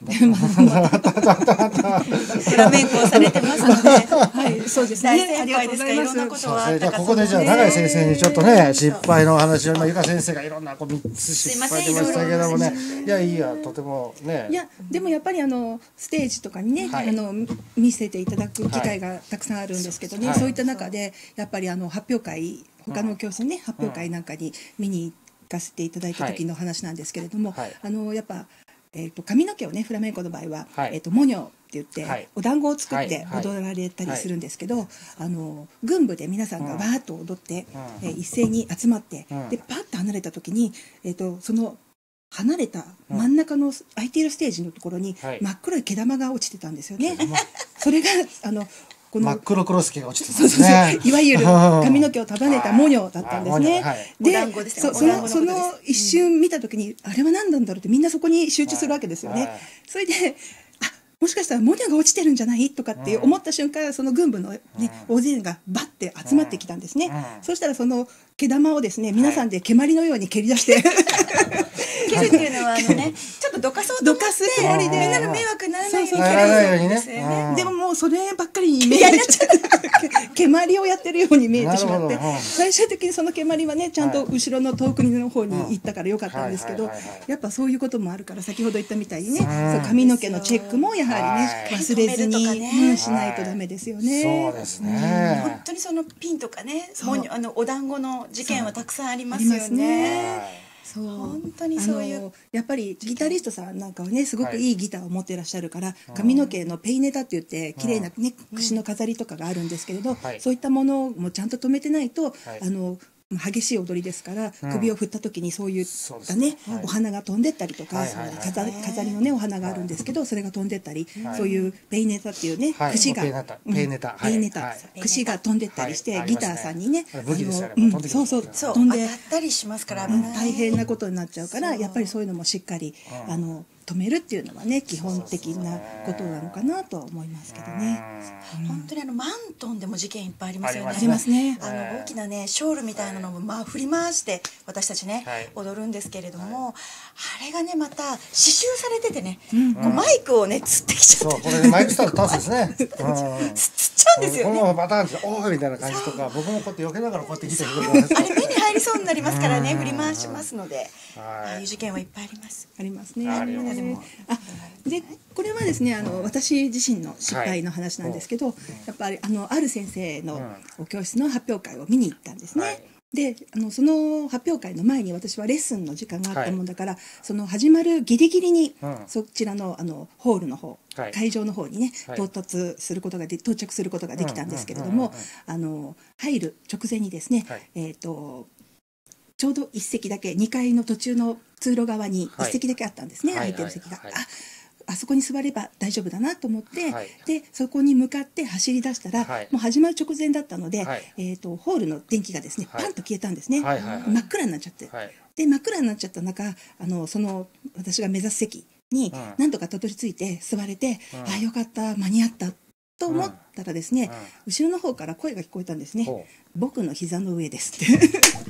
フラメンコをされてますので、
はい、そうです
大
ね。あ
先
りがと
輩ですからい
うございます。
ろんなことはあっ
じゃあ
たか
ここでじゃあ永井先生にちょっとね失敗の話を今ゆか先生がいろんなこうみっつ失敗出ましたけどもね、いやいいやとてもね。
いやでもやっぱりあのステージとかにね、
はい
あの見せていただく機会がたくさんあるんですけどね、
はい
そういった中でやっぱりあの発表会他の教室のね、発表会なんかに見に行かせていただいた時の話なんですけれども、
はい
あのやっぱ、えー、と髪の毛をねフラメンコの場合は、
はい
えー、とモニョって言って、
はい
お団子を作って
はい
踊られたりするんですけど、あの群舞で皆さんがわーっと踊って、
うん
えー一斉に集まって、
うん
でパッと離れた時に、えー、とその離れた真ん中の空いているステージのところに
はい
真っ黒い毛玉が落ちてたんですよね。それがあのこの
真っ黒クロスケが落ちてたん
そうそうそう、
ですね。
いわゆる髪の毛を束ねたモニョだったんですね。
はいはい
で
お団子です
そ
ねお団子
そのそ
のことです
の一瞬見た時に、あれは何なんだろうってみんなそこに集中するわけですよね。
はい
それであもしかしたらモニョが落ちてるんじゃないとかって思った瞬間、その軍部の、ね大勢がバッて集まってきたんですね。
うん
そしたらその毛玉をですね皆さんで蹴鞠のように蹴り出して、
蹴るっていうのはあのねちょっとどかそうと思って
どかすつもりで
みんなの迷惑にならないように蹴
そうそう
ならないようにね
るんですよね。
うん
でももうそればっかりに見えちゃって蹴鞠をやってるように見えてしまって、
なるほどうん
最終的にその蹴鞠はねちゃんと後ろの遠くの方に行ったからよかったんですけど、
うんはいはいはいはい
やっぱそういうこともあるから先ほど言ったみたいにね、
ん
そう髪の毛のチェックもやはりね、
はい
忘れずに、
止めるとかね
うんしないとダメですよね。
そうですね。
本当にそのピンとかね、
そう
もうあのお団子の事件はたくさんありますよ
あります
ね。
ね。そう
本当にそういう
あのやっぱりギタリストさんなんかはねすごくいいギターを持っていらっしゃるから、髪の毛のペイネタって言って綺麗なね、櫛の飾りとかがあるんですけれど、
はい
そういったものもちゃんと止めてないと、
はい
あの激しい踊りですから、
うん
首を振った時にそういっ
そうで
たね、
すねはい
お花が飛んでったりとか、
はいはいはい
飾り飾りのねお花があるんですけど、それが飛んでったり、
はい
そういうペイネタっていうね、
はい
櫛が
ペイネタ
うん
ペイネタはい
ペイネタ
はい
櫛が飛んでったりして、
はい
ギターさんにね、
ありますねあれ武器ですよね
あのうん
飛んできます
そうそう
そう
飛んで
当たったりしますから危ない。
大変なことになっちゃうから、
そう
やっぱりそういうのもしっかり、
うん
あの止めるっていうのはね基本的なことなのかなとは思いますけどね。
本当にあのマントンでも事件いっぱいありますよね。
あ
りますね
あの大きなねショールみたいなのをまあ振り回して私たちね、
はい
踊るんですけれども、あれがねまた刺繍されててね、こうマイクをねつってきちゃって、
そうこれでマイクスタンド倒すんですね。うん
つつっちゃうんですよね。
このままバターンっておーみたいな感じとか、僕もこうやって避けながらこうやってギター弾いてる
あれ目に入りそうになりますからね、振り回しますので、
はい
ああいう事件はいっぱいあります。
ありますね。
ありますね
あでこれはですねあの私自身の失敗の話なんですけど、やっぱりあのある先生のお教室の発表会を見に行ったんですね。
はい
であのその発表会の前に私はレッスンの時間があったもんだから、その始まるギリギリに、
うん
そちらのあのホールの方、
はい
会場の方にね、
はい
到達することがで到着することができたんですけれども
うんうんうんうん、
あの入る直前にですね、
はい
えっ、とちょうど一席だけにかいの途中の通路側に一席だけあったんですね、
はい
空いてる席が、
はいはい
ああそこに座れば大丈夫だなと思って、
はい
でそこに向かって走り出したら、
はい
もう始まる直前だったので、
はい
えー、とホールの電気がですね、
はい
パンと消えたんですね、
はいはいはい
真っ暗になっちゃって、
はい
で真っ暗になっちゃった中あのその私が目指す席に
うん
何とかたどり着いて座れて、
うん
あよかった間に合ったと思ったらですね、後ろの方から声が聞こえたんですね、
ほ
僕の膝の上ですって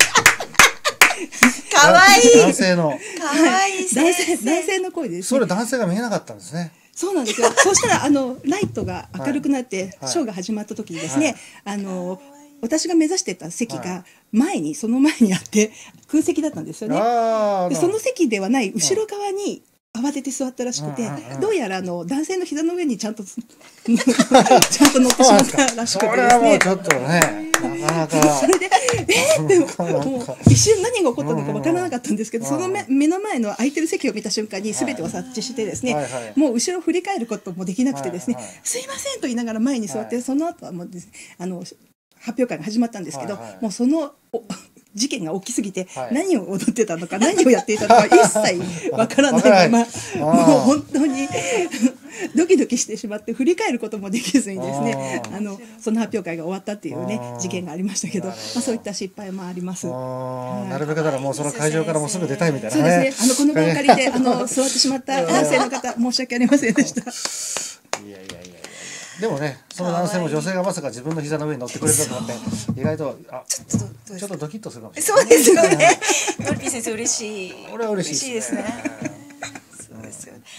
かわいい
男性の
かわいい
男
先生。
性男性の声でですね
それ男性が見えなかったんですね。
そうなんですよそしたらあのライトが明るくなって、
はい
ショーが始まった時にですね、
はい
あの私が目指してた席
は
が前にその前にあって空席だったんですよね。
ああ
でその席ではない後ろ側に慌てて座ったらしくて、
うんうんうん
どうやらあの男性の膝の上にちゃんとちゃんと乗ってしまったらし
そ
くて
れはもう
ですね
ちょっとねなかなか
それでえー、ってもう一瞬何が起こったのかわからなかったんですけど、その目目の前の空いてる席を見た瞬間に全てを察知してですね、
はいはい
もう後ろを振り返ることもできなくてですね、
はいはい
すいませんと言いながら前に座って、
はい
その後はもうですねあの発表会が始まったんですけど、
はいはい
もうそのお事件が大きすぎて、
はい
何を踊ってたのか何をやっていたのか一切わからないまま
わからない
もう本当にドキドキしてしまって振り返ることもできずにですね
あー
あのその発表会が終わったっていうね
あー
事件がありましたけど、ま
なるほど
あ、そういった失敗もあります。
あ
はい
ーなるべくだからもうその会場からもうすぐ出たいみたいな
そう
ね。
ですね。あのこの場を借りてあの座ってしまった男性の方申し訳ありませんでした。
いやいやいやいやいや。でもね、その男性も女性がまさか自分の膝の上に乗ってくれたとかって意外とあ
ちょっとどうですか
ちょっとドキッとするかもしれない。
そうですよね。ノリピー先生嬉しい。
俺は嬉しいですね
ですね。そうですよね。だって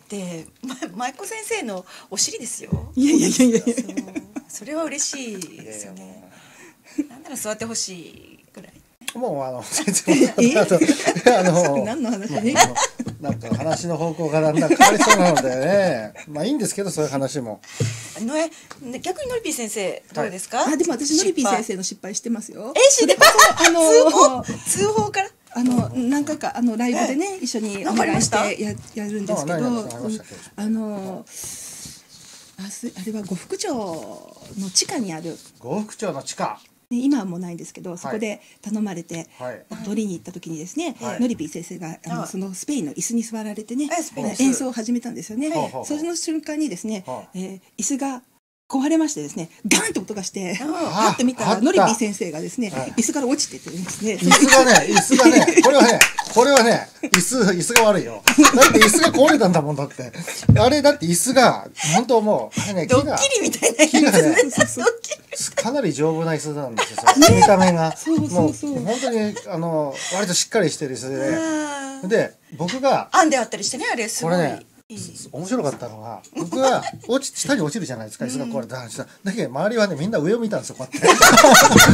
ってま舞子先生のお尻ですよ。
いやいやいやいやいや
そうそれは嬉しいですよね。なんなら座ってほしいぐらい。
もうあの全然あとあの
何の話
あのなんか話の方向がだんだん変わりそうなのでね、まあいいんですけど、そういう話も。
のえ逆にのりぴー先生どうですか？
あでも私のりぴー先
生
生の失敗してますよ。
え知ってます？
あの
通報通報から
あの何回かあのライブでね一緒にお願いしてややるんですけど、
あ何々さんありましたっけ
あのあすあれは呉服町の地下にある、
呉服町の地下。
ね、今はもうないんですけど、そこで頼まれて、
はい
取りに行った時にですね、
はい
のりぴー先生があの
はい
そのスペインの椅子に座られてね、
はいスペインの椅子
演奏を始めたんですよね。
はい
その瞬間にですね、
は
えー椅子が壊れましてですね、ガンって音がして、
あ
パッと見た
あった
らのりぴー先生がですね、
はい
椅子から落ちててですね、
椅子がね、椅子がね、これはね、これはね、椅子、椅子が悪いよ。だって椅子が壊れたんだもんだって。あれだって椅子が、本当もう、あれね、木が、
ドッキリみたいなやつ
木がね
ドッキリ
かなり丈夫な椅子なんですよ。それ見た目が。
そうそうそう
もう、本当に、あの、割としっかりしてる椅子
あー
で、で、僕が、
編んであったりしてね、あれすごい
これね
いい。
面白かったのが、僕が落ち、下に落ちるじゃないですか、椅子が壊れた話だ。だけど、周りはね、みんな上を見たんですよ、こうやって。
え、そう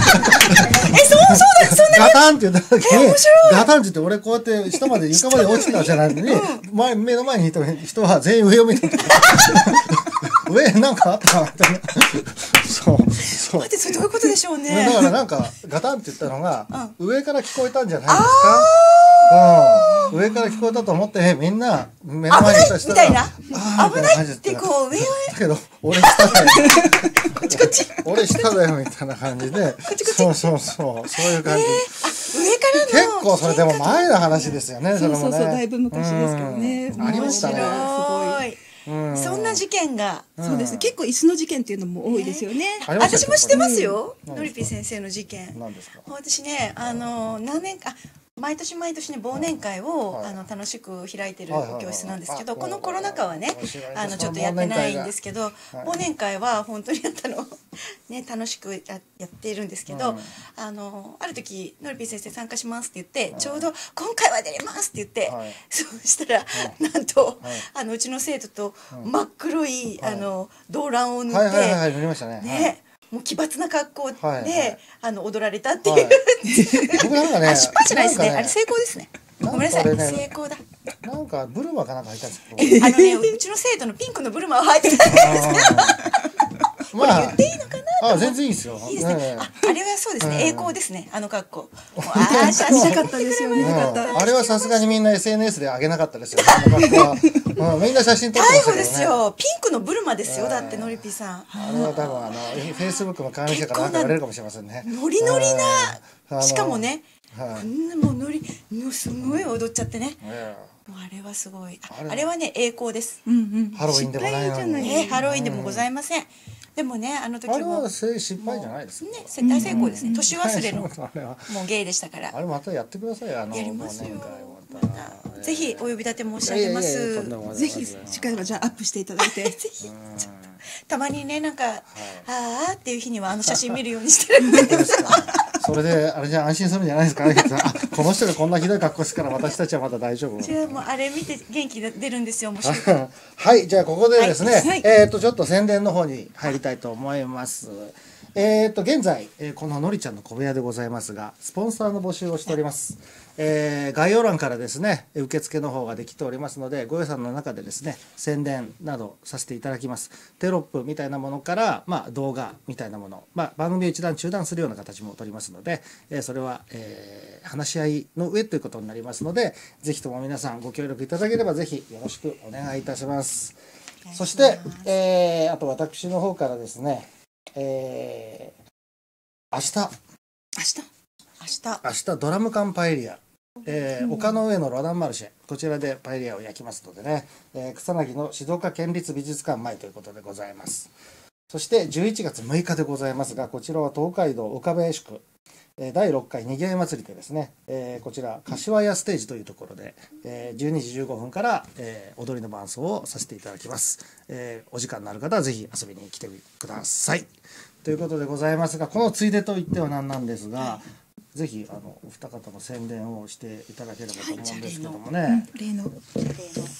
そうだ、そんな
ガタンって言った時に
面白、
ガタンって言って、俺こうやって下まで床まで落ちたじゃないのに、前、目の前にいた人は全員上を見てた。上、なんかあったみたいな。そう、そう。
待って、それどういうことでしょう
だ
ね。
からなんか、ガタンって言ったのが、上から聞こえたんじゃないですか。うん。上から聞こえたと思って、みんな、目の前にいた人が、
危ないみたいな
あーみたいな感じ
で、こう、上を、
だけど、俺下だよ。
こっちこっち。
俺下だよ、みたいな感じで。そうそうそう、そういう感じ。
上からの。
結構それでも前の話ですよね、それもね。
そうそうそう、だいぶ昔ですけどね。
うんありましたね。
面白い
すごい。そんな事件が。
そうですね、結構椅子の事件っていうのも多いですよね。
ありましたっけ
私も知ってますよ。
うん
のりぴー先生の事件。
何ですか。
私ね、あの何年かあ毎年毎年ね忘年会を、
はい
あの楽しくや開いてる
はいはいはい
教室なんですけど、
あ
このコロナ禍はね
面白いです
あのちょっとやってないんですけど、
忘年会が
忘年会は本当にあったのね楽しくややっているんですけど、
うん
あのある時のりぴー先生参加しますって言って、ちょうど今回は出れますって言って、
はい
そうしたら、なんと、
はい
あのうちの生徒と真っ黒い、あの動乱を塗って、
はいはいはい、見ましたね。
ね、もう奇抜な格好で、
はいはい
あの踊られたっていう、
はい僕なんかね、
あ失敗じゃないですね
んか
あれ成功ですね。
なんか
ごめんなさい、
あれね
成功だ。
なんかブルマかなんか入ったんですけど。
あのね、うちの生徒のピンクのブルマを履いてたんですけど、
まあ、
言っていいのかな。
あ、全然いいですよ。
いいですね。
ええ
あ、あれはそうですね、
うん
栄光ですね、あの格好。もうああ、写真
見たかったですよね。見たかった。
うんあれはさすがにみんな エスエヌエス で上げなかったですよね。あの格好はうんみんな写真撮ってましたけどね。
逮捕ですよ。ピンクのブルマですよ。だってのりぴーさん。
あれは多分あのフェイスブックの管理者からなんか言われるかもしれませんね。
ノリノリ
うんあ
な、
の
しかもね、
はい
こんなもうノリ、もうすごい踊っちゃってね。
え
もうあれはすごい。あ
あれ
あれはね、栄光です。
うんうん。
ハロウィンでもないのに
失敗じゃない
ね、ハロウィンでもございません。でもね、あの時
えあれ
も
はせ失敗じゃないですか。
ね、大成功ですね。年忘れの
あれは
もうゲイでしたから
あ。れまたやってくださいよ、あの
やりますよ
忘年会また
ぜひお呼び立て申し上げま
いやいやいや
す
とんで。もない
ぜひ次回はじゃあアップしていただいて。
ぜひ。たまにね、なんか、ああっていう日にはあの写真見るようにしてるんで。
それであれじゃ安心するんじゃないですか。あこの人がこんなひどい格好ですから私たちはまだ大丈夫。
じゃあもうあれ見て元気出るんですよ、面白い。
はい、じゃあここでですね、
はい
えっ、とちょっと宣伝の方に入りたいと思います。えっ、と現在、えーこののりちゃんの小部屋でございますが、スポンサーの募集をしております。えー概要欄からですね、受付の方ができておりますので、ご予算の中でですね、宣伝などさせていただきます。テロップみたいなものから、まあ動画みたいなもの、まあ番組を一段中断するような形も取りますので、えーそれは、えー話し合いの上ということになりますので、ぜひとも皆さんご協力いただければぜひよろしくお願いいたします。そして、えーあと私の方からですね、えー明日、
明日。
明日。
明日ドラム缶パエリア、えー丘の上のロダンマルシェ、こちらでパエリアを焼きますのでね、えー草薙の静岡県立美術館前ということでございます。そしてじゅういちがつむいかでございますが、こちらは東海道岡部宿、えーだいろっかいにぎわい祭りでですね、えーこちら柏屋ステージというところで、えーじゅうにじじゅうごふんから、えー踊りの伴奏をさせていただきます。えーお時間のある方はぜひ遊びに来てください。ということでございますが、このついでと言ってはなんなんですが、ぜひあのお二方の宣伝をしていただければと思うんですけどもね。
例の。
は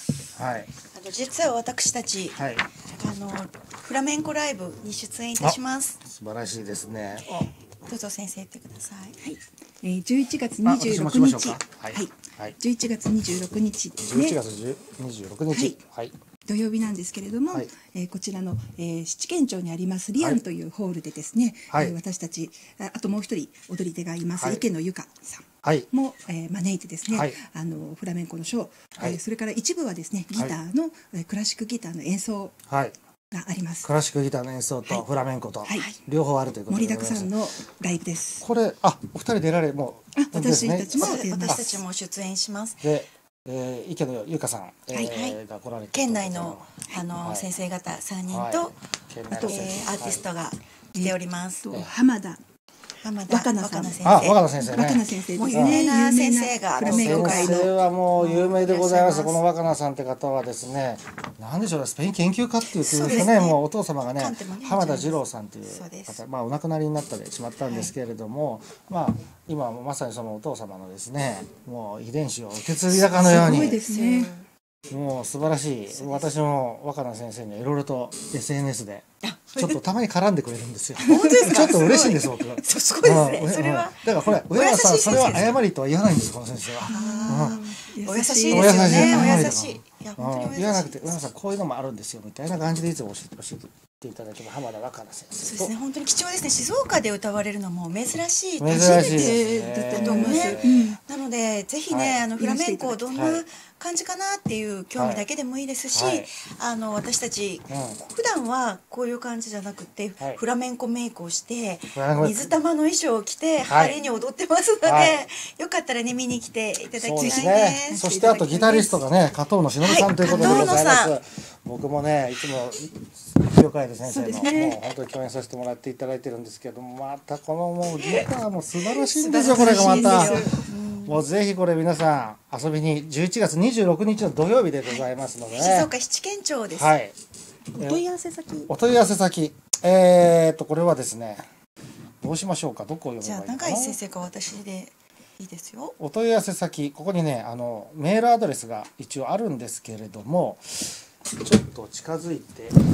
はい
あの実は私たち、
はい
あのフラメンコライブに出演いたします。
素晴らしいですね。
どうぞ先生言ってください。はい。
えー、じゅういちがつにじゅうろく
あ
にち、
私もしましょうか。はい
はい
はい
じゅういちがつにじゅうろくにちですね
じゅういちがつにじゅうろくにちはい
土曜日なんですけれども、
はい
えーこちらの、えー七軒町にありますリアンというホールでですね、
はい
えー私たちああともう一人踊り手がいます、
はい
池野由香さん
はい
も、えー招いてですね、
はい
あのフラメンコのショー、
はい
えーそれから一部はですねギターの、えークラシックギターの演奏
はい
があります。
クラシックギターの演奏
はい
とフラメンコと
はい
両方あるということ
盛
でございます。
りだくさんのライブです。
これあお二人出られもう
あ
本当ですね
私たちも
そう
出ます
私たちも出演します。
で、えー、池野由香さん、えー
はい
が来られて
県内のあの、
はい
先生方さんにんと、
はい県内
あと、
の先生
えーアーティストが来ております。
と浜田
浜田
若菜さん
先
あ若
生。
菜先生ね
若菜先生
もう
ですね。
有名な
有名な
先生が
フラメンコ界
先生
の
はもう有名でございます。
いらっしゃいます
この若菜さんって方はですね、なんでしょうね、スペイン研究家っていう
そう
ですね、
ですね
もうお父様がね
カンテもね
浜田二郎さんという
そうです
方、まあお亡くなりになってしまったんですけれども、まあ今はまさにそのお父様のですね、もう遺伝子を受け継いだかのように
すごいで。すね。
もう素晴らしい。私も若菜先生にはいろいろと エスエヌエス でちょっとたまに絡んでくれるんですよ。
本当ですか。
ちょっと嬉しいんです僕。
そうすごいですね。
うん
それは
うんだからこれ上原さん
お優しい
それは
先生です
誤りとは言わないんですこの先生は。うん
お優しいですよ
お優しい
ね。お
はい
優しい。いや本当にお優しい。
言わなくて上原さんこういうのもあるんですよみたいな感じでいつも教えて教えていただける浜田若菜先
そう
生と
ですね。本当に貴重ですね。静岡で歌われるのも珍しい。
珍しい
初め
です
て
ね
だったと思います。
ね
うん
なのでぜひね、
はい
あのフラメンコをどんな
はい
感じかなっていう興味だけでもいいですし、
はい
あの私たち、
うん
普段はこういう感じじゃなくて、
はい
フラメンコメイクをして
フラメンコメイク
水玉の衣装を着て
はい
晴れに踊ってますので、
はい
よかったらね見に来ていただきたいで。
そうですすね。そしてあとギタリストがね加藤野忍さんということでございます。
はい加藤
僕もねいつも清海で先生の、
そうですね
もう本当に共演させてもらっていただいてるんですけどもまたこのもうギターも素晴らしいんですよこれがまた。もうぜひこれ皆さん遊びにじゅういちがつにじゅうろくにちの土曜日でございますのでね。
静岡七軒町です。
はい。
お問い合わせ先。
お問い合わせ先えー、っとこれはですねどうしましょうかどこを読
じゃあ
めばいいのかな。
永井先生か私でいいですよ。
お問い合わせ先ここにねあのメールアドレスが一応あるんですけれどもちょっと近づいて キュ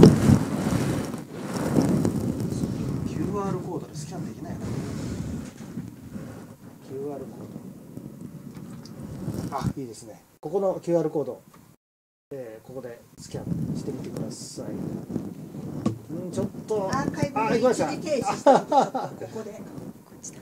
ーアール コードでスキャンできないな キューアール コードあいいですねここの キューアール コード、えー、ここでスキャンしてみてください。うんちょっと
アーカイブ
あ行きました
一時停止したんですここで。
こっちだ。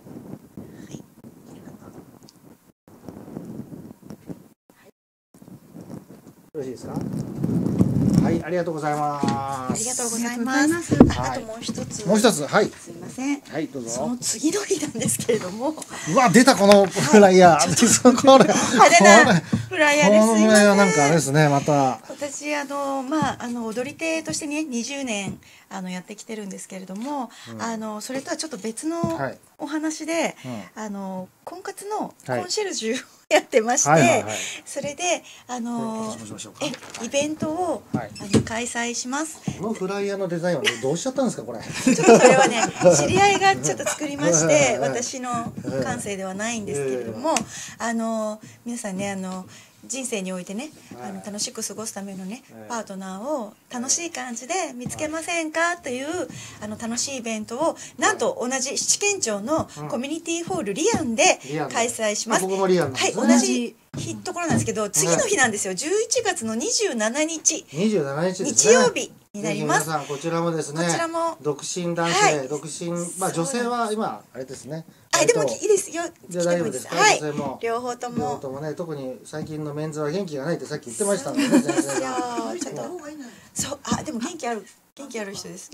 よろしいですか。はいありがとうございます。
ありがとうござい
あり
ます。
がとうございます
あ
はい
あともう一つ。
もう一つはい
すいません。
はいどうぞ。
その次の日なんですけれども、
うわ出たこのフライヤー、これ
派手なフライヤーです。
この
すいません。
フライヤーなんかあれですねまた
私あのまああの踊り手としてねにじゅうねんあのやってきてるんですけれども、あのそれとはちょっと別の
はい
お話で、
うん
あの婚活の
はい
コンシェルジュをやってまして、
はいはいはい
それであの
これどうしましょうか
えイベントを、
はい
あの開催します。
このフライヤーのデザインはどうしちゃったんですかこれ。
ちょっとそれはね知り合いがちょっと作りまし
はい
て私の感性ではないんですけれども、あの皆さんねあの人生においてね、
はい
あの楽しく過ごすためのね、
はい
パートナーを楽しい感じで見つけませんかというあの楽しいイベントをなんと同じ七軒町のコミュニティホールリアンで
リアンで
開催します。
あここもリアンなん
はい、
ですね
同じ日ところなんですけど次の日なんですよ。じゅういちがつのにじゅうしちにち
にじゅうしちにちですね。
日曜日になります。
ぜひ皆さんこちらもですね。
こちらも
独身男性、
はい
独身まあ女性は今あれですね。
あでも
えっと
いいですよ。
じゃあ大丈夫ですか
はい
女性も。
両方と
両方
も。
ともね特に最近のメンズは元気がないってさっき言ってましたのでね先生
いや
が。
ーちょっとそうあでも元気ある元気ある人です。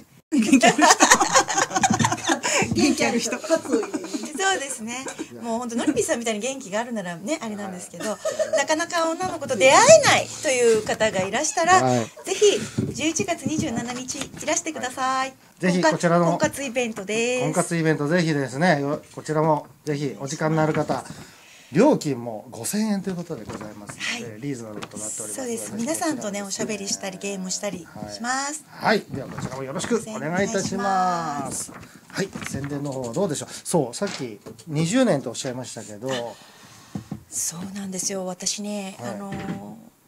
元気ある人。
そうですね。もう本当のりぴーさんみたいに元気があるならねあれなんですけど、なかなか女の子と出会えないという方がいらしたら、
はい
ぜひじゅういちがつにじゅうしちにちいらしてください。
ぜひ
婚活
こちらの
婚活イベントです。
婚活イベントぜひですねよこちらもぜひお時間のある方料金もごせんえんということでございますので、
は
リーズナブルとなっております
そうです。皆さんとねおしゃべりしたりゲームしたりします。
はい、ではこちらもよろしくお願いいたします。はい、宣伝の方はどうでしょう。そう、さっきにじゅうねんとおっしゃいましたけど、
そうなんですよ。私ね、
はい
あのー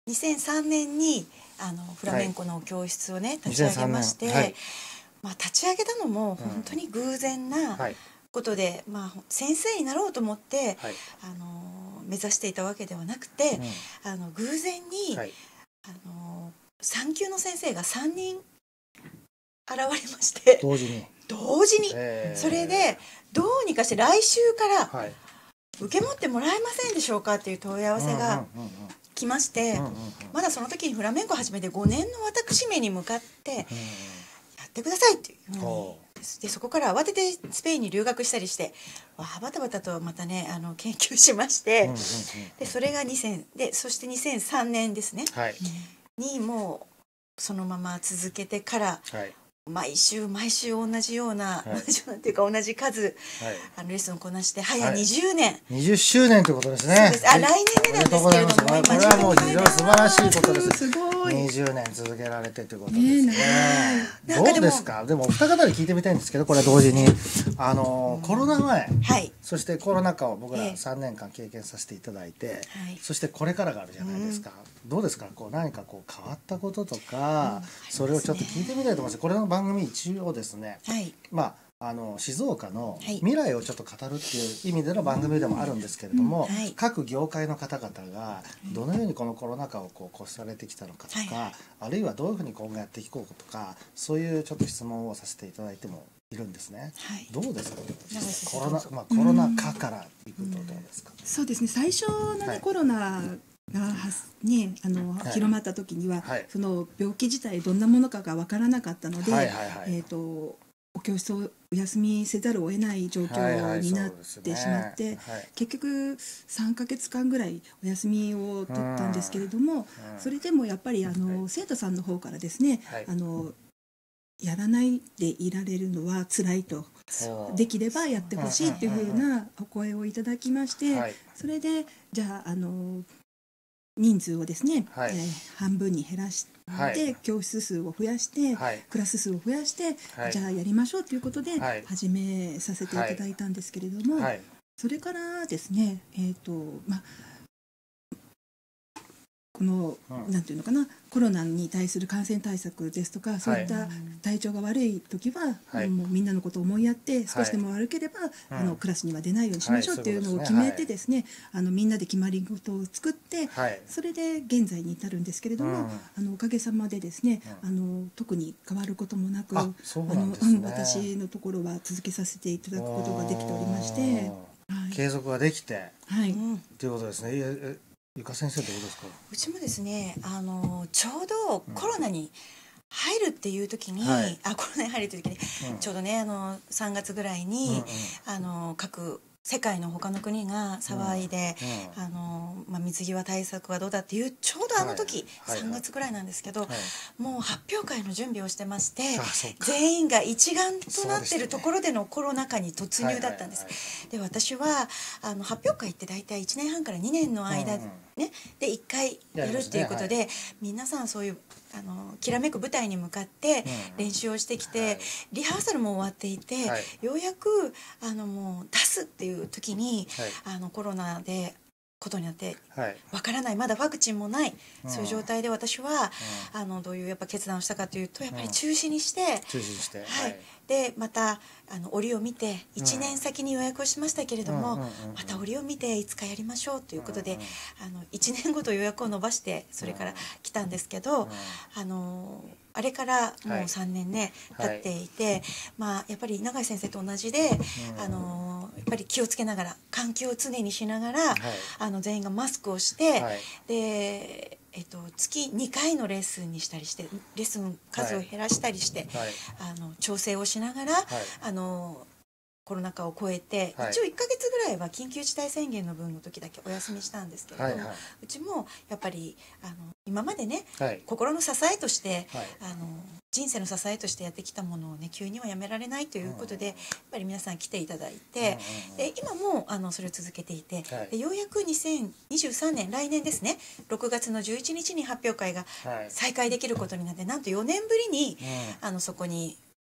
にせんさんねんにあのフラメンコの教室をね、立ち上げまして、
はい、
まあ、立ち上げたのも本当に偶然なことで、うん、まあ、先生になろうと思って、はい、あの目指していたわけではなくて、うん、あの偶然に、はい、あの産休の先生がさんにん現れまして、
同時に
同時に、えー、それでどうにかして来週から受け持ってもらえませんでしょうかっていう問い合わせが来まして、まだその時にフラメンコ始めてごねんの私めに向かってやってくださいっていうふうに、でそこから慌ててスペインに留学したりしてわバタバタとまたねあの研究しまして、でそれがにせんでそしてにせんさんねんですね、はい、にもうそのまま続けてから、はい、毎週毎週同じような、はい、同じようなっていうか同じ数、はい、あのレッスンをこなして早にじゅうねん、はい、
にじゅっしゅうねんということですね。
そうです。あ、来年目なんですけれども、
これはもう非常に素晴らしいことです。すごいにじゅうねん続けられてということですね。ね、どうですか。でもお二方で聞いてみたいんですけど、これは同時にあのコロナ前、はい、そしてコロナ禍を僕らさんねんかん経験させていただいて、はい、そしてこれからがあるじゃないですか、うん、どうですか。こう何かこう変わったこととか、うん、それをちょっと聞いてみたいと思います。これの番組一応ですね、はい、まああの静岡の未来をちょっと語るっていう意味での番組でもあるんですけれども、はい、各業界の方々がどのようにこのコロナ禍をこう越されてきたのかとか、はい、あるいはどういうふうに今後やっていこうとか、そういうちょっと質問をさせていただいてもいるんですね、はい、どうですか。コロナ、まあ、コロナ禍からいくとどうですか。
そうですね、最初の、ね、はい、コロナがね、あの、はい、広まった時には、はい、その病気自体どんなものかが分からなかったので、はいはいはい、えーとお教室をお休みせざるを得ない状況になってしまって、はいはいねはい、結局さんかげつかんぐらいお休みを取ったんですけれども、うんうん、それでもやっぱりあの、はい、生徒さんの方からですね、はい、あのやらないでいられるのは辛いと、できればやってほしいっていうふうなお声をいただきまして、はい、それでじゃあ、あの人数をですね、はい、えー、半分に減らして、はい、教室数を増やして、はい、クラス数を増やして、はい、じゃあやりましょうということで始めさせていただいたんですけれども、はいはい、それからですね、えーとまあ、この、うん、なんていうのかな、コロナに対する感染対策ですとか、そういった体調が悪い時は、はい、もうみんなのことを思いやって、少しでも悪ければ、はい、あのクラスには出ないようにしましょうっていうのを決めてですね、あのみんなで決まり事を作って、はい、それで現在に至るんですけれども、うん、あのおかげさまでですね、うん、あの特に変わることもなく、あの、うん、私のところは続けさせていただくことができておりまして、
はい、継続ができて、はい、ということですね。えゆか先生どうですか。
うちもですね、あのちょうどコロナに入るっていう時に、うん、あコロナに入るっていう時に、うん、ちょうどねあのさんがつぐらいに、うんうん、あの各世界の他の国が騒いで、うんうん、あのまあ、水際対策はどうだっていうちょうどあの時、はい、さんがつぐらいなんですけど、はい、もう発表会の準備をしてまして、全員が一丸となっているところでのコロナ禍に突入だったんです。で私はあの発表会って大体いちねんはんからにねんの間、うんうん、ね、でいっかいやるっていうことで、ね、はい、皆さんそういうあのきらめく舞台に向かって練習をしてきて、うん、はい、リハーサルも終わっていて、はい、ようやくあのもう出すっていう時に、はい、あのコロナでことになってわからない、まだワクチンもない、うん、そういう状態で私は、うん、あのどういうやっぱ決断をしたかというと、やっぱり中止にして、うん、
中止にして、
はいはい、でまたあの折を見ていちねん先に予約をしましたけれども、うん、また折を見ていつかやりましょうということで、うん、あのいちねんごと予約を伸ばしてそれから来たんですけど、うん、あのあれからもうさんねんね、はい、経っていて、はい、まあ、やっぱり永井先生と同じで、うん、あのやっぱり気をつけながら換気を常にしながら、はい、あの全員がマスクをして、はい、でえっと、月にかいのレッスンにしたりして、レッスン数を減らしたりして、はい、あの調整をしながら、はい、あのコロナ禍を超えて、はい、一応いっかげつぐらいは緊急事態宣言の分の時だけお休みしたんですけれども、はいはい、うちもやっぱりあの今までね、はい、心の支えとして、はい、あの人生の支えとしてやってきたものをね急にはやめられないということで、うん、やっぱり皆さん来ていただいて、うん、で今もあのそれを続けていて、はい、でようやくにせんにじゅうさんねん来年ですね、ろくがつのじゅういちにちに発表会が再開できることになって、なんとよねんぶりに、うん、あのそこに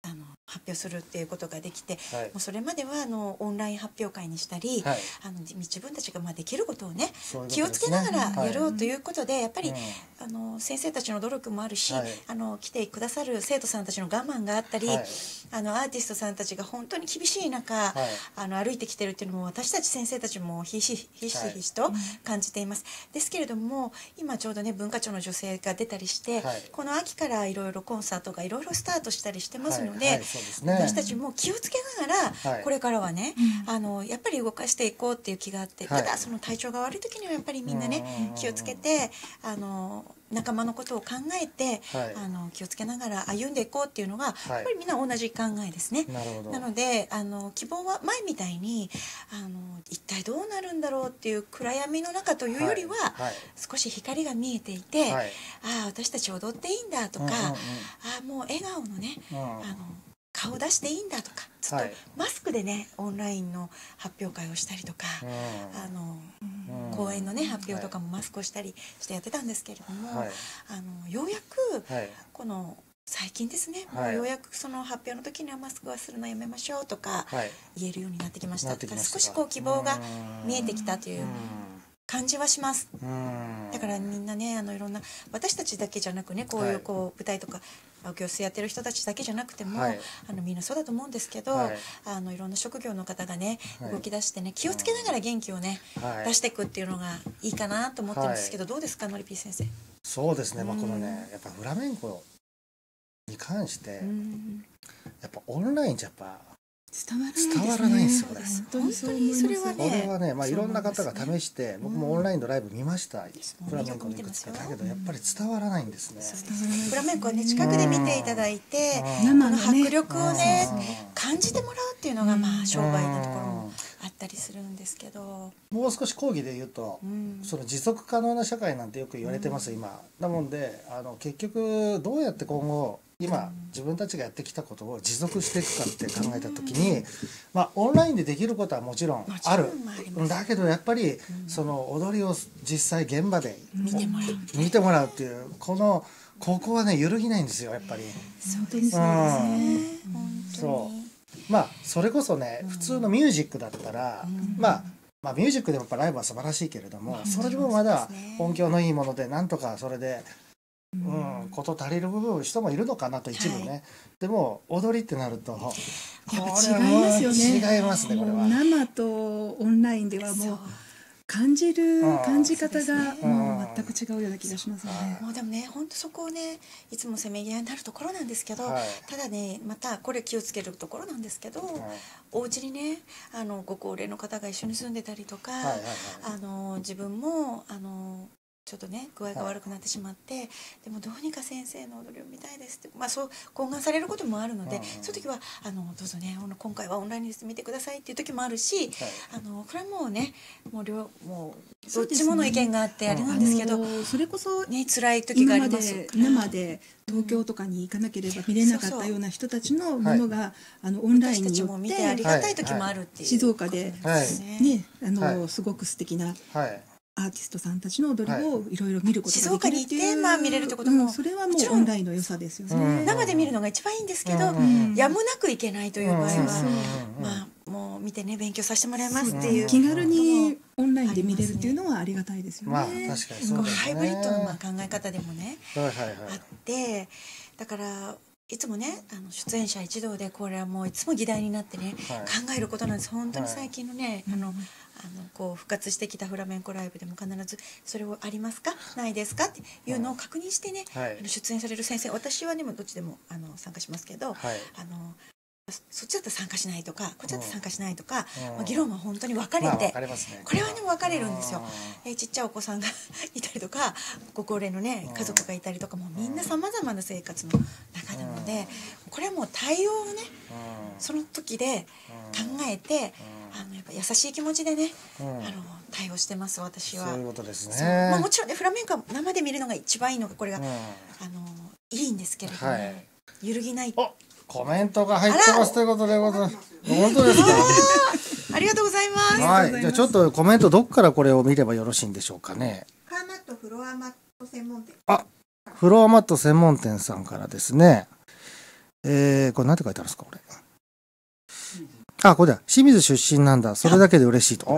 あの発表するっていうことができて、
はい
もうそれまではあのオンライン発表会にしたり、
はい
あの自分たちがまあできることをね
そういうこと
気をつけなが
ですね
らやろうということで、やっぱり、
うん
あの先生たちの努力もあるし、
はい
あの来てくださる生徒さんたちの我慢があったり、
はい
あのアーティストさんたちが本当に厳しい中、
はい
あの歩いてきてるっていうのも私たち先生たちもひしひしひしと感じています、ですけれども今ちょうどね文化庁の助成が出たりして、
はい
この秋からいろいろコンサートがいろいろスタートしたりしてますので、
はいはいそうですね
私たちも気をつけながら、
はい
これからはね、あのやっぱり動かしていこうっていう気があって、
はい
ただその体調が悪い時にはやっぱりみんなね
うん
気をつけてあの仲間のことを考えて、
はい
あの気をつけながら歩んでいこうっていうのが、
い
やっぱりみんな同じ考えですね。
なるほど
なのであの希望は前みたいにあの一体どうなるんだろうっていう暗闇の中というよりは、
はいはい
少し光が見えていて、
はい
ああ私たち踊っていいんだとか、
うんうんうん
ああもう笑顔のね、
うん
あの顔出していいんだとかずっと
はい
マスクでねオンラインの発表会をしたりとか、
うん
あの
うん
講演のね発表とかもマスクをしたりしてやってたんですけれども、
はい
あのようやく
はい
この最近ですね、
はい
もうようやくその発表の時にはマスクはするのやめましょうとか
はい
言えるようになってきました。
なってきましたか
少しこう希望が見えてきたという感じはします。
うん
だからみんなねあのいろんな私たちだけじゃなくねこうい
はい
うこう舞台とか教室やってる人たちだけじゃなくても、
はい
あのみんなそうだと思うんですけど、
はい
あのいろんな職業の方がね、
はい
動き出してね気をつけながら元気をね、
はい
出していくっていうのがいいかなと思ってるんですけど、どうですかのりぴー先生。
そうですね、まあ、
うん
このねやっぱフラメンコに関して
うん
やっぱオンラインじゃやっぱ
伝わらないですね。
伝わらないんですよね
本当にそう思います。
本当にそれはね
これはね、まあ、いろんな方が
そうなんです
試して僕もオンラインのライブ見ました、
も
フラメンコのいくつかだけどやっぱり伝わらないんですね、
そうですフラメンコはね近くで見ていただいて、
うん
この
生のね
迫力をね
うん
感じてもらうっていうのがまあ商売のところもあったりするんですけど、
もう少し講義で言うと、
うん
その持続可能な社会なんてよく言われてます、今なもんであの結局どうやって今後今自分たちがやってきたことを持続していくかって考えた時に、まあ、オンラインでできることはもちろん
もちろん
ある
あります
だけどやっぱりその踊りを実際現場で
見てもらう
見てもらうっていうこのここはね揺るぎないんですよやっぱり。
本当にそうですね。
本当
そ
に
まあそれこそね普通のミュージックだったら、まあまあミュージックでもやっぱライブは素晴らしいけれども、それでもまだ音響のいいものでなんとかそれで、うん、こと足りる部分人もいるのかなと一部ね、
はい
でも踊りってなるとこ
やっぱ
れはもう
違いますよね。
違いますねこれは。
生とオンラインではもう感じる感じ方がもう全く違うような気がしますよね。
もうでもね本当そこをねいつもせめぎ合いになるところなんですけど、
はい
ただねまたこれ気をつけるところなんですけど、お家にねあのご高齢の方が一緒に住んでたりとか、
はいはいはい
あの自分もあのちょっとね具合が悪くなってしまって、でもどうにか先生の踊りを見たいですって、まあ、そう懇願されることもあるので、
うんうん
そういう時はあのどうぞねあの今回はオンラインで見てくださいっていう時もあるし、あのこれはもうねもう両もうどっちもの意見があってあれなんですけど、
あのそれこそ
ね辛い時があ
今ま
ります
で
から
生で東京とかに行かなければ見れなかったような人たちのものがあのオンライ
私たち
ンによっ
も見てあり
て
がたい時もあるっていう、
静岡で
はい
ねあの、
はい
すごく素敵な
はい
アーティストさんたちの踊りをいろいろ見ることができるっていう、
静岡に行ってまあ見れるってことも
うんそれはもう
もちろん
オンラインの良さですよね。
うん
生で見るのが一番いいんですけど、
うん
やむなくいけないという場合は、
うん
そう
まあもう見てね勉強させてもらいますって
うん
いう、
気軽にオンラインで見れるっていうのはありがたいですよね。
まあ確かにそうですね。
ハイブリッドのまあ考え方でもね
はいはいはい
あってだからいつもねあの出演者一同でこれはもういつも議題になってね、
はい
考えることなんです本当に最近のね、あのあのこう復活してきたフラメンコライブでも必ずそれをありますかないですかっていうのを確認してね、
はい
あの出演される先生私はねもうどっちでもあの参加しますけど、
はい
あのそそっちだったら参加しないとかこっちだったら参加しないとか、
うん
まあ、議論は本当に分かれて、
まあ分かりますね
これはね分かれるんですよ
う。
えーちっちゃいお子さんがいたりとかご高齢のね家族がいたりとかもみんなさまざまな生活の中なのでこれはもう対応をね
ん
その時で考えてあのやっぱ優しい気持ちでね
うん
あの対応してます私は。
そういうことです
そう
ね。
まあ、もちろんねフラメンコは生で見るのが一番いいのがこれが、
うん
あのいいんですけれども、
はい
揺るぎない。
おコメントが入ってますということでございます。本当ですか。
ありがとうございます。
はい、じゃあちょっとコメントどっからこれを見ればよろしいんでしょうかね。
カーマットフロアマット専門店。
あ、フロアマット専門店さんからですね。 えー、これなんて書いてあるんですかこれ。あ、これだ。清水出身なんだ。それだけで嬉しいと。あ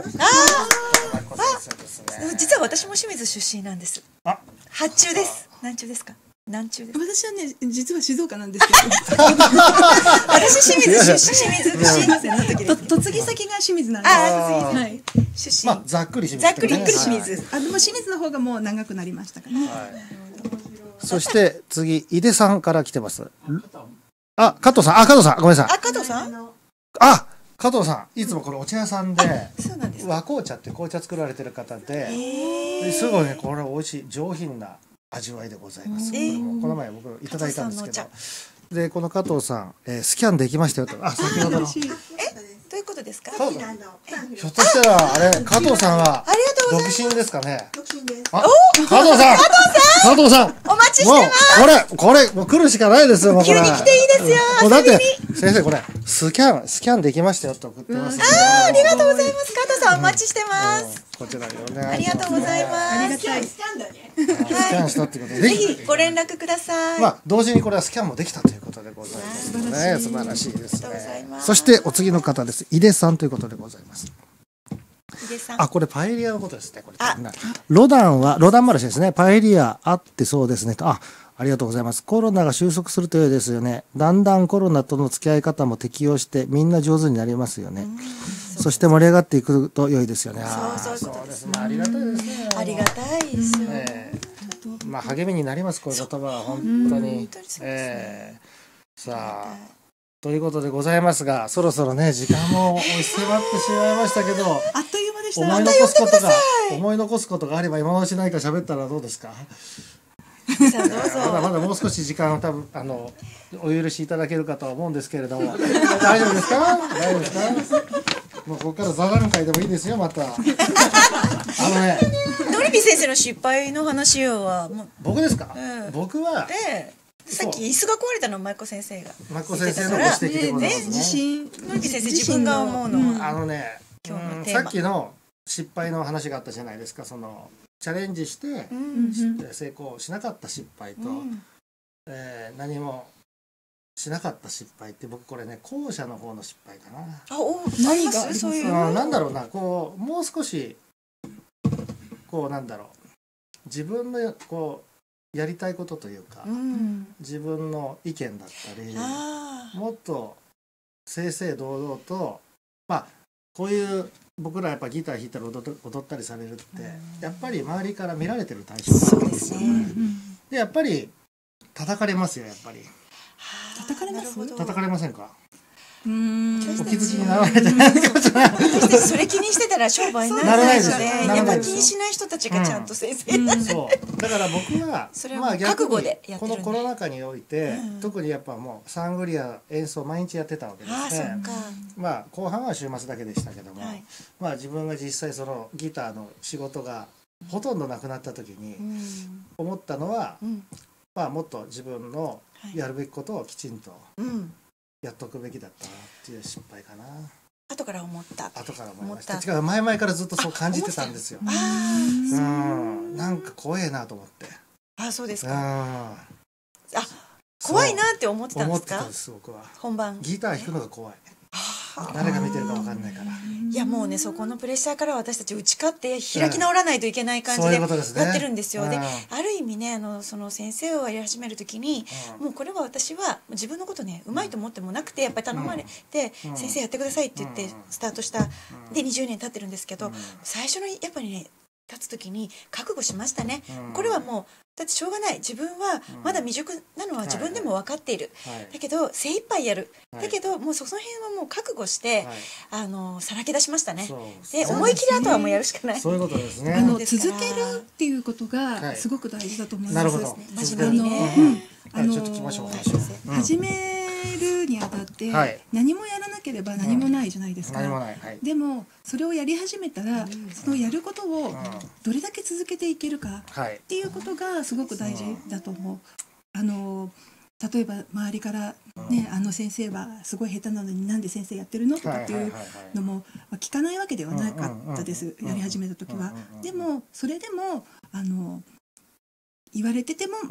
実は私も清水出身なんです。
あ、
発注です。何中ですか。何中ですか。
私はね実は静岡なんですけど
私清水出身、清水出身の時です。
と嫁ぎ先が清水なんで。
ああ、
はい。
出身。
まあざっくり清水。
ざっくり
ざっくり清水。あ、でも清水の方がもう長くなりましたからね。
そして次井出さんから来てます。あ、加藤さん、あ、加藤さん、ごめんなさい。
あ、加藤さん。
あ、加藤さん、いつもこれお茶屋さんで
そうなんです。
和紅茶って紅茶作られてる方で、
へ
ですごいね、これ美味しい上品な味わいでございます。これもこの前僕いただいたんですけど、でこの加藤さん、えー、スキャンできましたよと。あ、先ほどの。
嬉しい。
どういうことですか。
ひょっとしたらあれ加藤さんは
ありがとうございます。
独身ですかね。
独身です。
あ、加藤さん、加藤さん、
お待ちして
もう
ます。
これこれもう来るしかないですよ。もうこれ
急に来ていいですよ。
もうだって先生これスキャンスキャンできましたよと送ってます。
ああ、ありがとうございます。加藤さんお待ちしてます。
うんこちらにお願いします。
ありがとうございます。
ありがたい。
スキャンしたってことで、
ぜひご連絡ください。
まあ同時にこれはスキャンもできたということでございますね。素晴らしいです
ありがとうござい
ね。
ます
そしてお次の方です。井出さんということでございます。
井出さん。
あ、これパエリアのことですね。これ
あ
ロダンはロダン話ですね。パエリアあってそうですねと。あ、ありがとうございます。コロナが収束すると良いですよね。だんだんコロナとの付き合い方も適用してみんな上手になりますよね。そして盛り上がっていくと良いですよね。
そうそういうことです
ね。ありがたいですね。
ありがたいですよ。
えーまあ励みになりますこういう言葉は本当に。えーさあということでございますが、そろそろね時間も押し迫ってしまいましたけど、
あっという間でした。
思い残すことが思い残すことがあれば今のうち何か喋ったらどうですか。
さあどうぞ。
まだまだもう少し時間を多分あのお許しいただけるかとは思うんですけれども、大丈夫ですか？大丈夫ですか？もうここから座談会でもいいですよまた。あのね、
のりび先生の失敗の話はもう
僕ですか？
うん
僕は
で、さっき椅子が壊れたの舞子先生が。
舞子先生のご指摘でございます
自
ね。
信
のりび先生自分が思うのは
あのね、
今日の
うん
テーマ
さっきの失敗の話があったじゃないですか。そのチャレンジして
うん
成功しなかった失敗と、
うん
えー何もしなかった失敗って僕これね後者の方の失敗かな。
あ、お、
何が
ありますそういう。
うんなんだろうな、こうもう少しこうなんだろう自分のこうやりたいことというか、
うん。
自分の意見だったり
ああ。
もっと正々堂々と、まあこういう僕らやっぱギター弾いたり踊った踊ったりされるって、やっぱり周りから見られてる対象
そうで
なんですよ。
すね。
でやっぱり叩かれますよやっぱり。
叩かれます
なるほど
叩かれませんか？
うーん。
お気づきになられてないかしら。
私たちそれ気にしてたら商売にならないので、
なら
やっぱ
ないです
気にしない人たちがちゃんと先生。
そうだから僕は
それは
まあ逆
覚悟
に
でやってるんで
このコロナ禍において、
うん
特にやっぱもうサングリア演奏毎日やってたわけで
ああ、
すね。
そっか。
まあ後半は週末だけでしたけども、
はい。
まあ自分が実際そのギターの仕事がほとんどなくなった時に
うん。
思ったのは、
うん。
まあもっと自分の
はい。
やるべきことをきちんと
うん。
やっとくべきだったなっていう失敗かな。
後から思った。
後から思いました。
思った
違う、前々からずっとそう感じてたんですよ。
あ
うん、なんか怖えなと思って。
あ。あ、そうです
うん。
か。
あ、
あ、怖いなって思ってたんですか
思ってたん。です僕は。
本番。
ギター弾くのが怖い。誰が見てるかわかんないから。
いやもうね、そこのプレッシャーから私たち打ち勝って開き直らないといけない感じ
そうい
で
うことですね
やってるんですよ。で、
うん
ある意味ね、あのその先生をやり始める時に、
うん
もうこれは私は自分のことねうまいと思ってもなくて、やっぱり頼まれて、
うん
先生やってくださいって言って
うん
スタートした、
ん
でにじゅうねん経ってるんですけど、
うん
最初のやっぱりね立つ時に覚悟しましたね。
うん
これはもうだってしょうがない、自分はまだ未熟なのは自分でも分かっている、
はい
だけど精一杯やる、
はい
だけどもうその辺はもう覚悟して、
はい
あのさらけ出しましたね。
そう
で思い切りあとはもうやるしかない。
そういうことですね。
あの
ですから
続けるっていうこと
はい
がすごく大事だと思います。
なるほど。
真面目にね
うんうん
あの
ちょっと聞きましょう話を。うん
始めるにあたって
はい
何もやらなければ何もないじゃないですか。
何もない。はい。
でもそれをやり始めたら、そのやることを
うん
どれだけ続けていけるか
はい
っ。ていうことがすごく大事だと思う。あの例えば周りからね、あの先生はすごい下手なのになんで先生やってるのとかっていうのもまあ聞かないわけではなかったです、
うん
やり始めた時は
うんうんうん。
でもそれでもあの言われてても
うん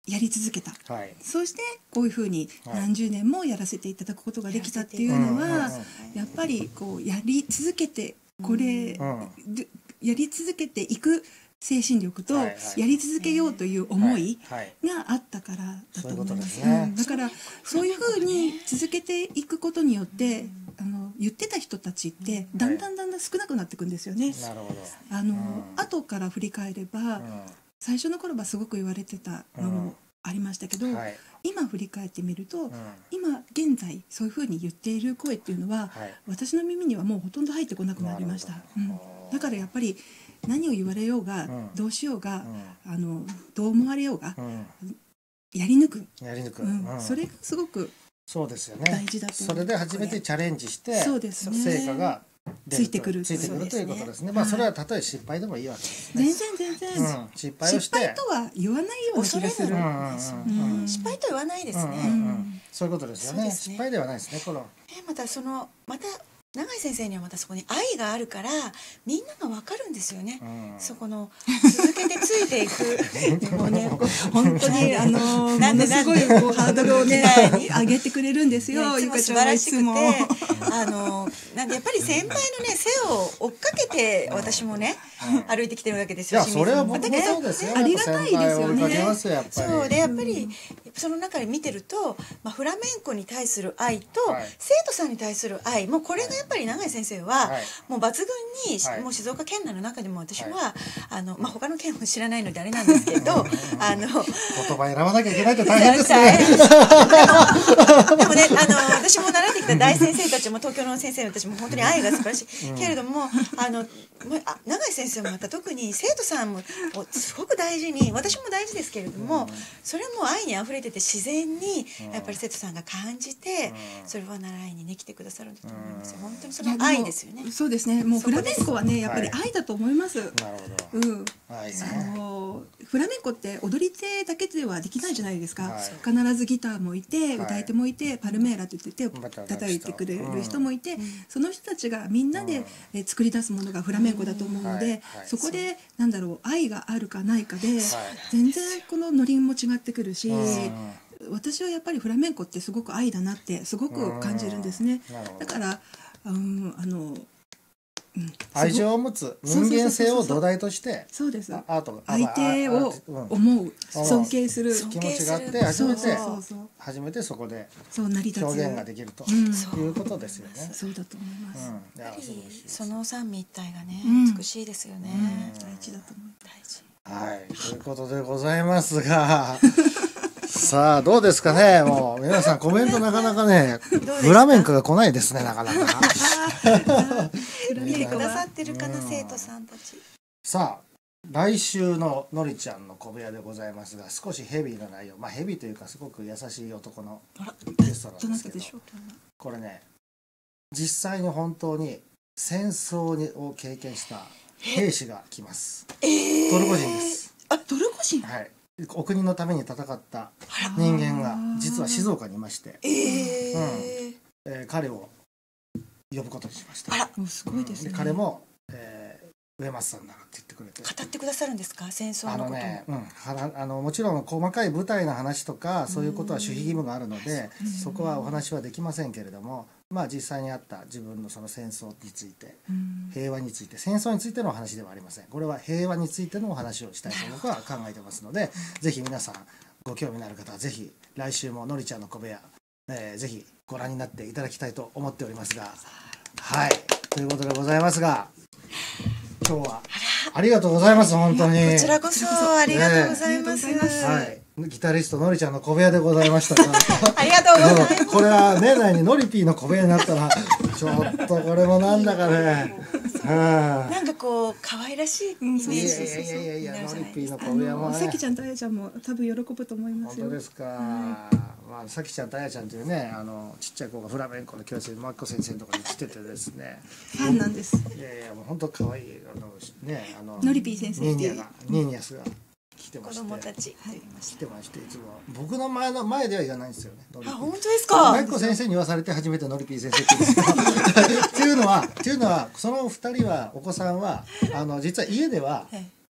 やり続けた、
はい、
そしてこういうふうに何十年もやらせていただくことができたっていうのは、
はい、
やっぱりこうやり続けてこれ、
うん、
やり続けていく精神力とやり続けようという思いがあったからだと思います。だからそういうふうに続けていくことによってあの言ってた人たちってだんだんだんだん少なくなっていくんですよね。
なるほど。
あの、
うん、
後から振り返れば、うん、最初の頃はすごく言われてたのもありましたけど、うん、はい、今振り返ってみると、うん、今現在そういうふうに言っている声っていうのは、はい、私の耳にはもうほとんど入ってこなくなりました。うん、だからやっぱり何を言われようが、うん、どうしようが、うん、あのどう思われようが、うん、やり抜く、
やり抜く、
うんうん、それがすごく
そうですよね。
大事だと。
それで初めてチャレンジして、
そうですね、
成果が
ついてくる、
ついてくるということですね。まあそれはたとえ失敗でもいいわけですね。
全然全然、
うん、失敗をして
失敗とは言わないような気がする。
失敗と言わないですね。
うんうんうん、そういうことですよね。失敗ではないですね。この
えまたそのまた永井先生にはまたそこに愛があるからみんなが分かるんですよね、うん、そこの続けてついていく
もうね本当にあのものすごいこうハードルをね上げてくれるんですよ。
いつも素晴らしくてあのなんでやっぱり先輩のね背を追っかけて私もね、うん、歩いてきてるわけですよ。
いやそれは僕もそうですよ。
ありがたいですよね。
そうでやっぱりその中で見てると、まあ、フラメンコに対する愛と、はい、生徒さんに対する愛もうこれがやっぱり永井先生は、はい、もう抜群に、はい、もう静岡県内の中でも私は、はい、あのまあ、他の県も知らないのであれなんですけどあの言
葉選ばなきゃいけないって大変ですね。
でもねあの私も習ってきた大先生たちも東京の先生たちも本当に愛が素晴らしい、うん、けれどもあのあ永井先生もまた特に生徒さんもすごく大事に私も大事ですけれども、うん、それも愛にあふれてて自然にやっぱり生徒さんが感じて、うん、それは習いにね来てくださるんだと思いますよ。本当にその愛ですよね。
そうですね。もうフラメンコはねやっぱり愛だと思います。はい、なる
ほど。うん。
愛ね。あのフラメンコって踊り手だけではできないじゃないですか。はい、必ずギターもいて歌い手もいて、はい、パルメーラと言って手を叩いてくれる人もいて、うん、その人たちがみんなで、うん、作り出すものがフラメンコだと思うので、うんはい、そこでなんだろう愛があるかないかで、はい、全然このノリも違ってくるし。うん私はやっぱりフラメンコってすごく愛だなってすごく感じるんですね。だから、うん、あの、うん、
愛情を持つ人間性を土台として
そうです
アート
相手を思う尊敬する
気持ちがあって初めて初めてそこで表現ができるということですよね。
そうだと思います。
やっぱりその三位一体がね美しいですよね。
大事だと思う。大事。
はい、ということでございますが。さあどうですかね。もう皆さんコメントなかなかねフラメンコが来ないですねなかなか。
見てくださってるかな、うん、生徒さんたち。
さあ来週ののりちゃんの小部屋でございますが少しヘビーな内容まあヘビーというかすごく優しい男のゲストなんですけどこれね実際に本当に戦争にを経験した兵士が来ます。
えー、
トルコ人です。
あトルコ人。
はい。お国のために戦った人間が実は静岡にいまして、
えー
うんえー、彼を呼ぶことにしました。
あら、すごいですね。
で彼も、えー、上松さんだって言ってくれて
語ってくださるんですか戦争のことも。
あのね、うん、はあのもちろん細かい舞台の話とかそういうことは守秘義務があるのでそこはお話はできませんけれどもまあ実際にあった自分のその戦争について平和について戦争についてのお話ではありません。これは平和についてのお話をしたいと僕は考えてますのでぜひ皆さんご興味のある方はぜひ来週ものりちゃんの小部屋、えー、ぜひご覧になっていただきたいと思っておりますがはいということでございますが今日はありがとうございます本当に。
こちらこそありがとうございます。ね、
はいギタリストのりちゃんの小部屋でございましたが
ありがとうございます。
これは年内にのりピーの小部屋になったらちょっとこれもなんだかね
なんかこう可愛らしいイメージです
いやいやいやいやのりピーの小部屋もね
さきちゃんとあやちゃんも多分喜ぶと思いますよ。
本当ですか、うんまあ、さきちゃんとあやちゃんというねあのちっちゃい子がフラメンコの教室にマッコ先生のところに来ててですね
ファンなんです。
いやいやもう本当可愛いあのねあの
のりピー先生
ニーニャがニーニャスが来てまして
子供たち、はい、
来てましていつも僕の前の前では言わないんですよね。
あ本当ですか。
マッコ先生に言わされて初めてのりピー先生って言うんですけどっていうのはっていうのはその二人はお子さんはあの実は家では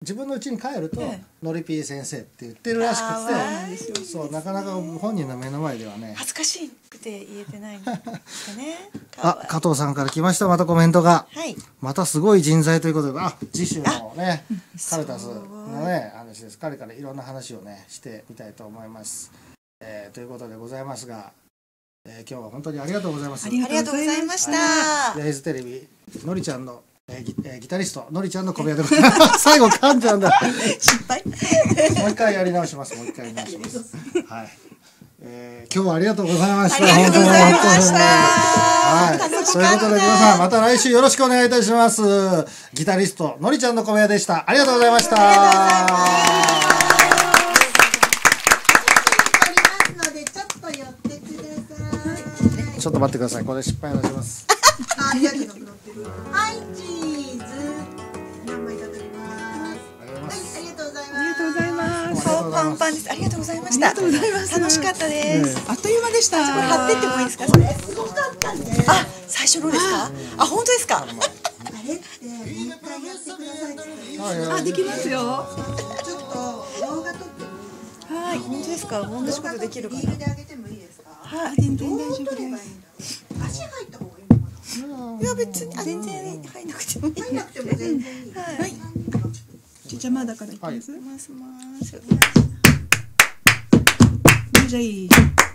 自分の家に帰ると
ええ
「のりぴー先生」って言ってるらし
あー
く
わ
て、そうなかなか本人の目の前ではね。
恥ずかしくて言えてないんですかね。
あ、加藤さんから来ました。またコメントが。
はい。
またすごい人材ということで、あ、次週のね、カルタスのね、話です。彼からいろんな話をね、してみたいと思います。えーということでございますが、えー今日は本当にありがとうございます。
あり
ありがとうございました。
ヤイズテレビのりちゃんの、えーギえーギタリストのりちゃんの小部屋でございます。最後噛んじゃうんだ。
失敗。
もう一回やり直します。もう一回やり直します。はい。えー今日はありがとうございました。
ありがとうございました
はい。
楽し
という
かった
ことで皆さんまた来週よろしくお願いいたします。ギタリストのりちゃんの小部屋でした。ありがとうございました。
ありますのでちょっと寄ってください。
ちょっと待ってください。これ失敗を出します。
あ、やけど乗ってる。はい、チーズ。何枚いただきます。
ありがとうございます。
はい、ありがとうございます。
ありがとうございます。
顔パンパンです。ありがとうございました。
ありがとうございます
楽しかったです。
あっという間でした。
これ貼ってってもいいですか。それすごかったね。あ、最初のですか。あ、本当ですか。
あれってもう一回やってくださいって言ったら。
はいはい
あ、できますよ。
ちょっと動画撮っても
はい、本当ですか。同じことできるかな
リール。で上げてもいいですか。
はい。
全然大丈夫
どう撮ればいいんだ
です。
ろう。足入った方がいいのかな。
いや別にあ全然入んなくてもいい。
入んなくても全然いい。
はい。
ちょ邪魔だからいきます。
ますます。
じゃあいい。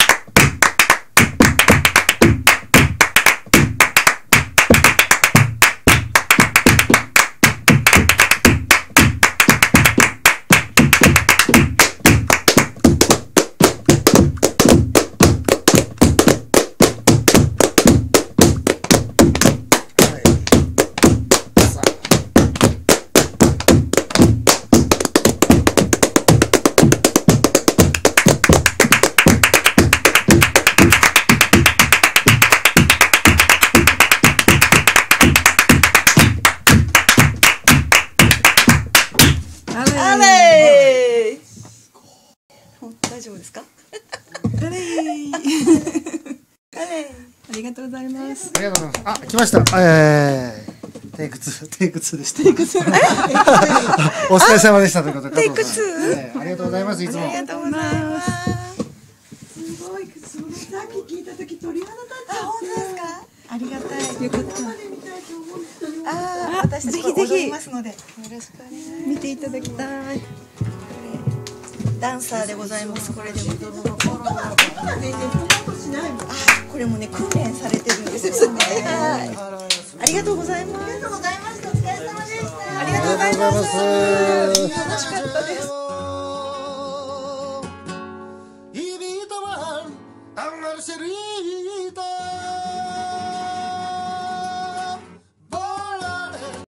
あれー。大丈夫ですか。
あれー
あれ
ありがとうございます。
ありがとうございます。あ、来ました。えー、テイクツー、テイクツーでした。テイクツー。お疲れ様でしたということで。
テイクツー
えーありがとうございます。いつも。
ありがとうございます。
すごい、そのさっき聞いた時鳥肌立っちゃって。
本当ですか。ありがたい。
よかった。
生で見たいと思ってたよ。
ああ、私たちこれ踊りますので、よろしくお願いします。
見ていただきたい。
ダンサーでございます。これでも。
音は全然そんなことしないもん。
あー、これもね訓練されてるんですよね。はい。ありがとうございます。
ありがとうございました。お疲れ様でした。
ありがとうございます。
ます。
楽しかったです。
いびとは、あんまりしり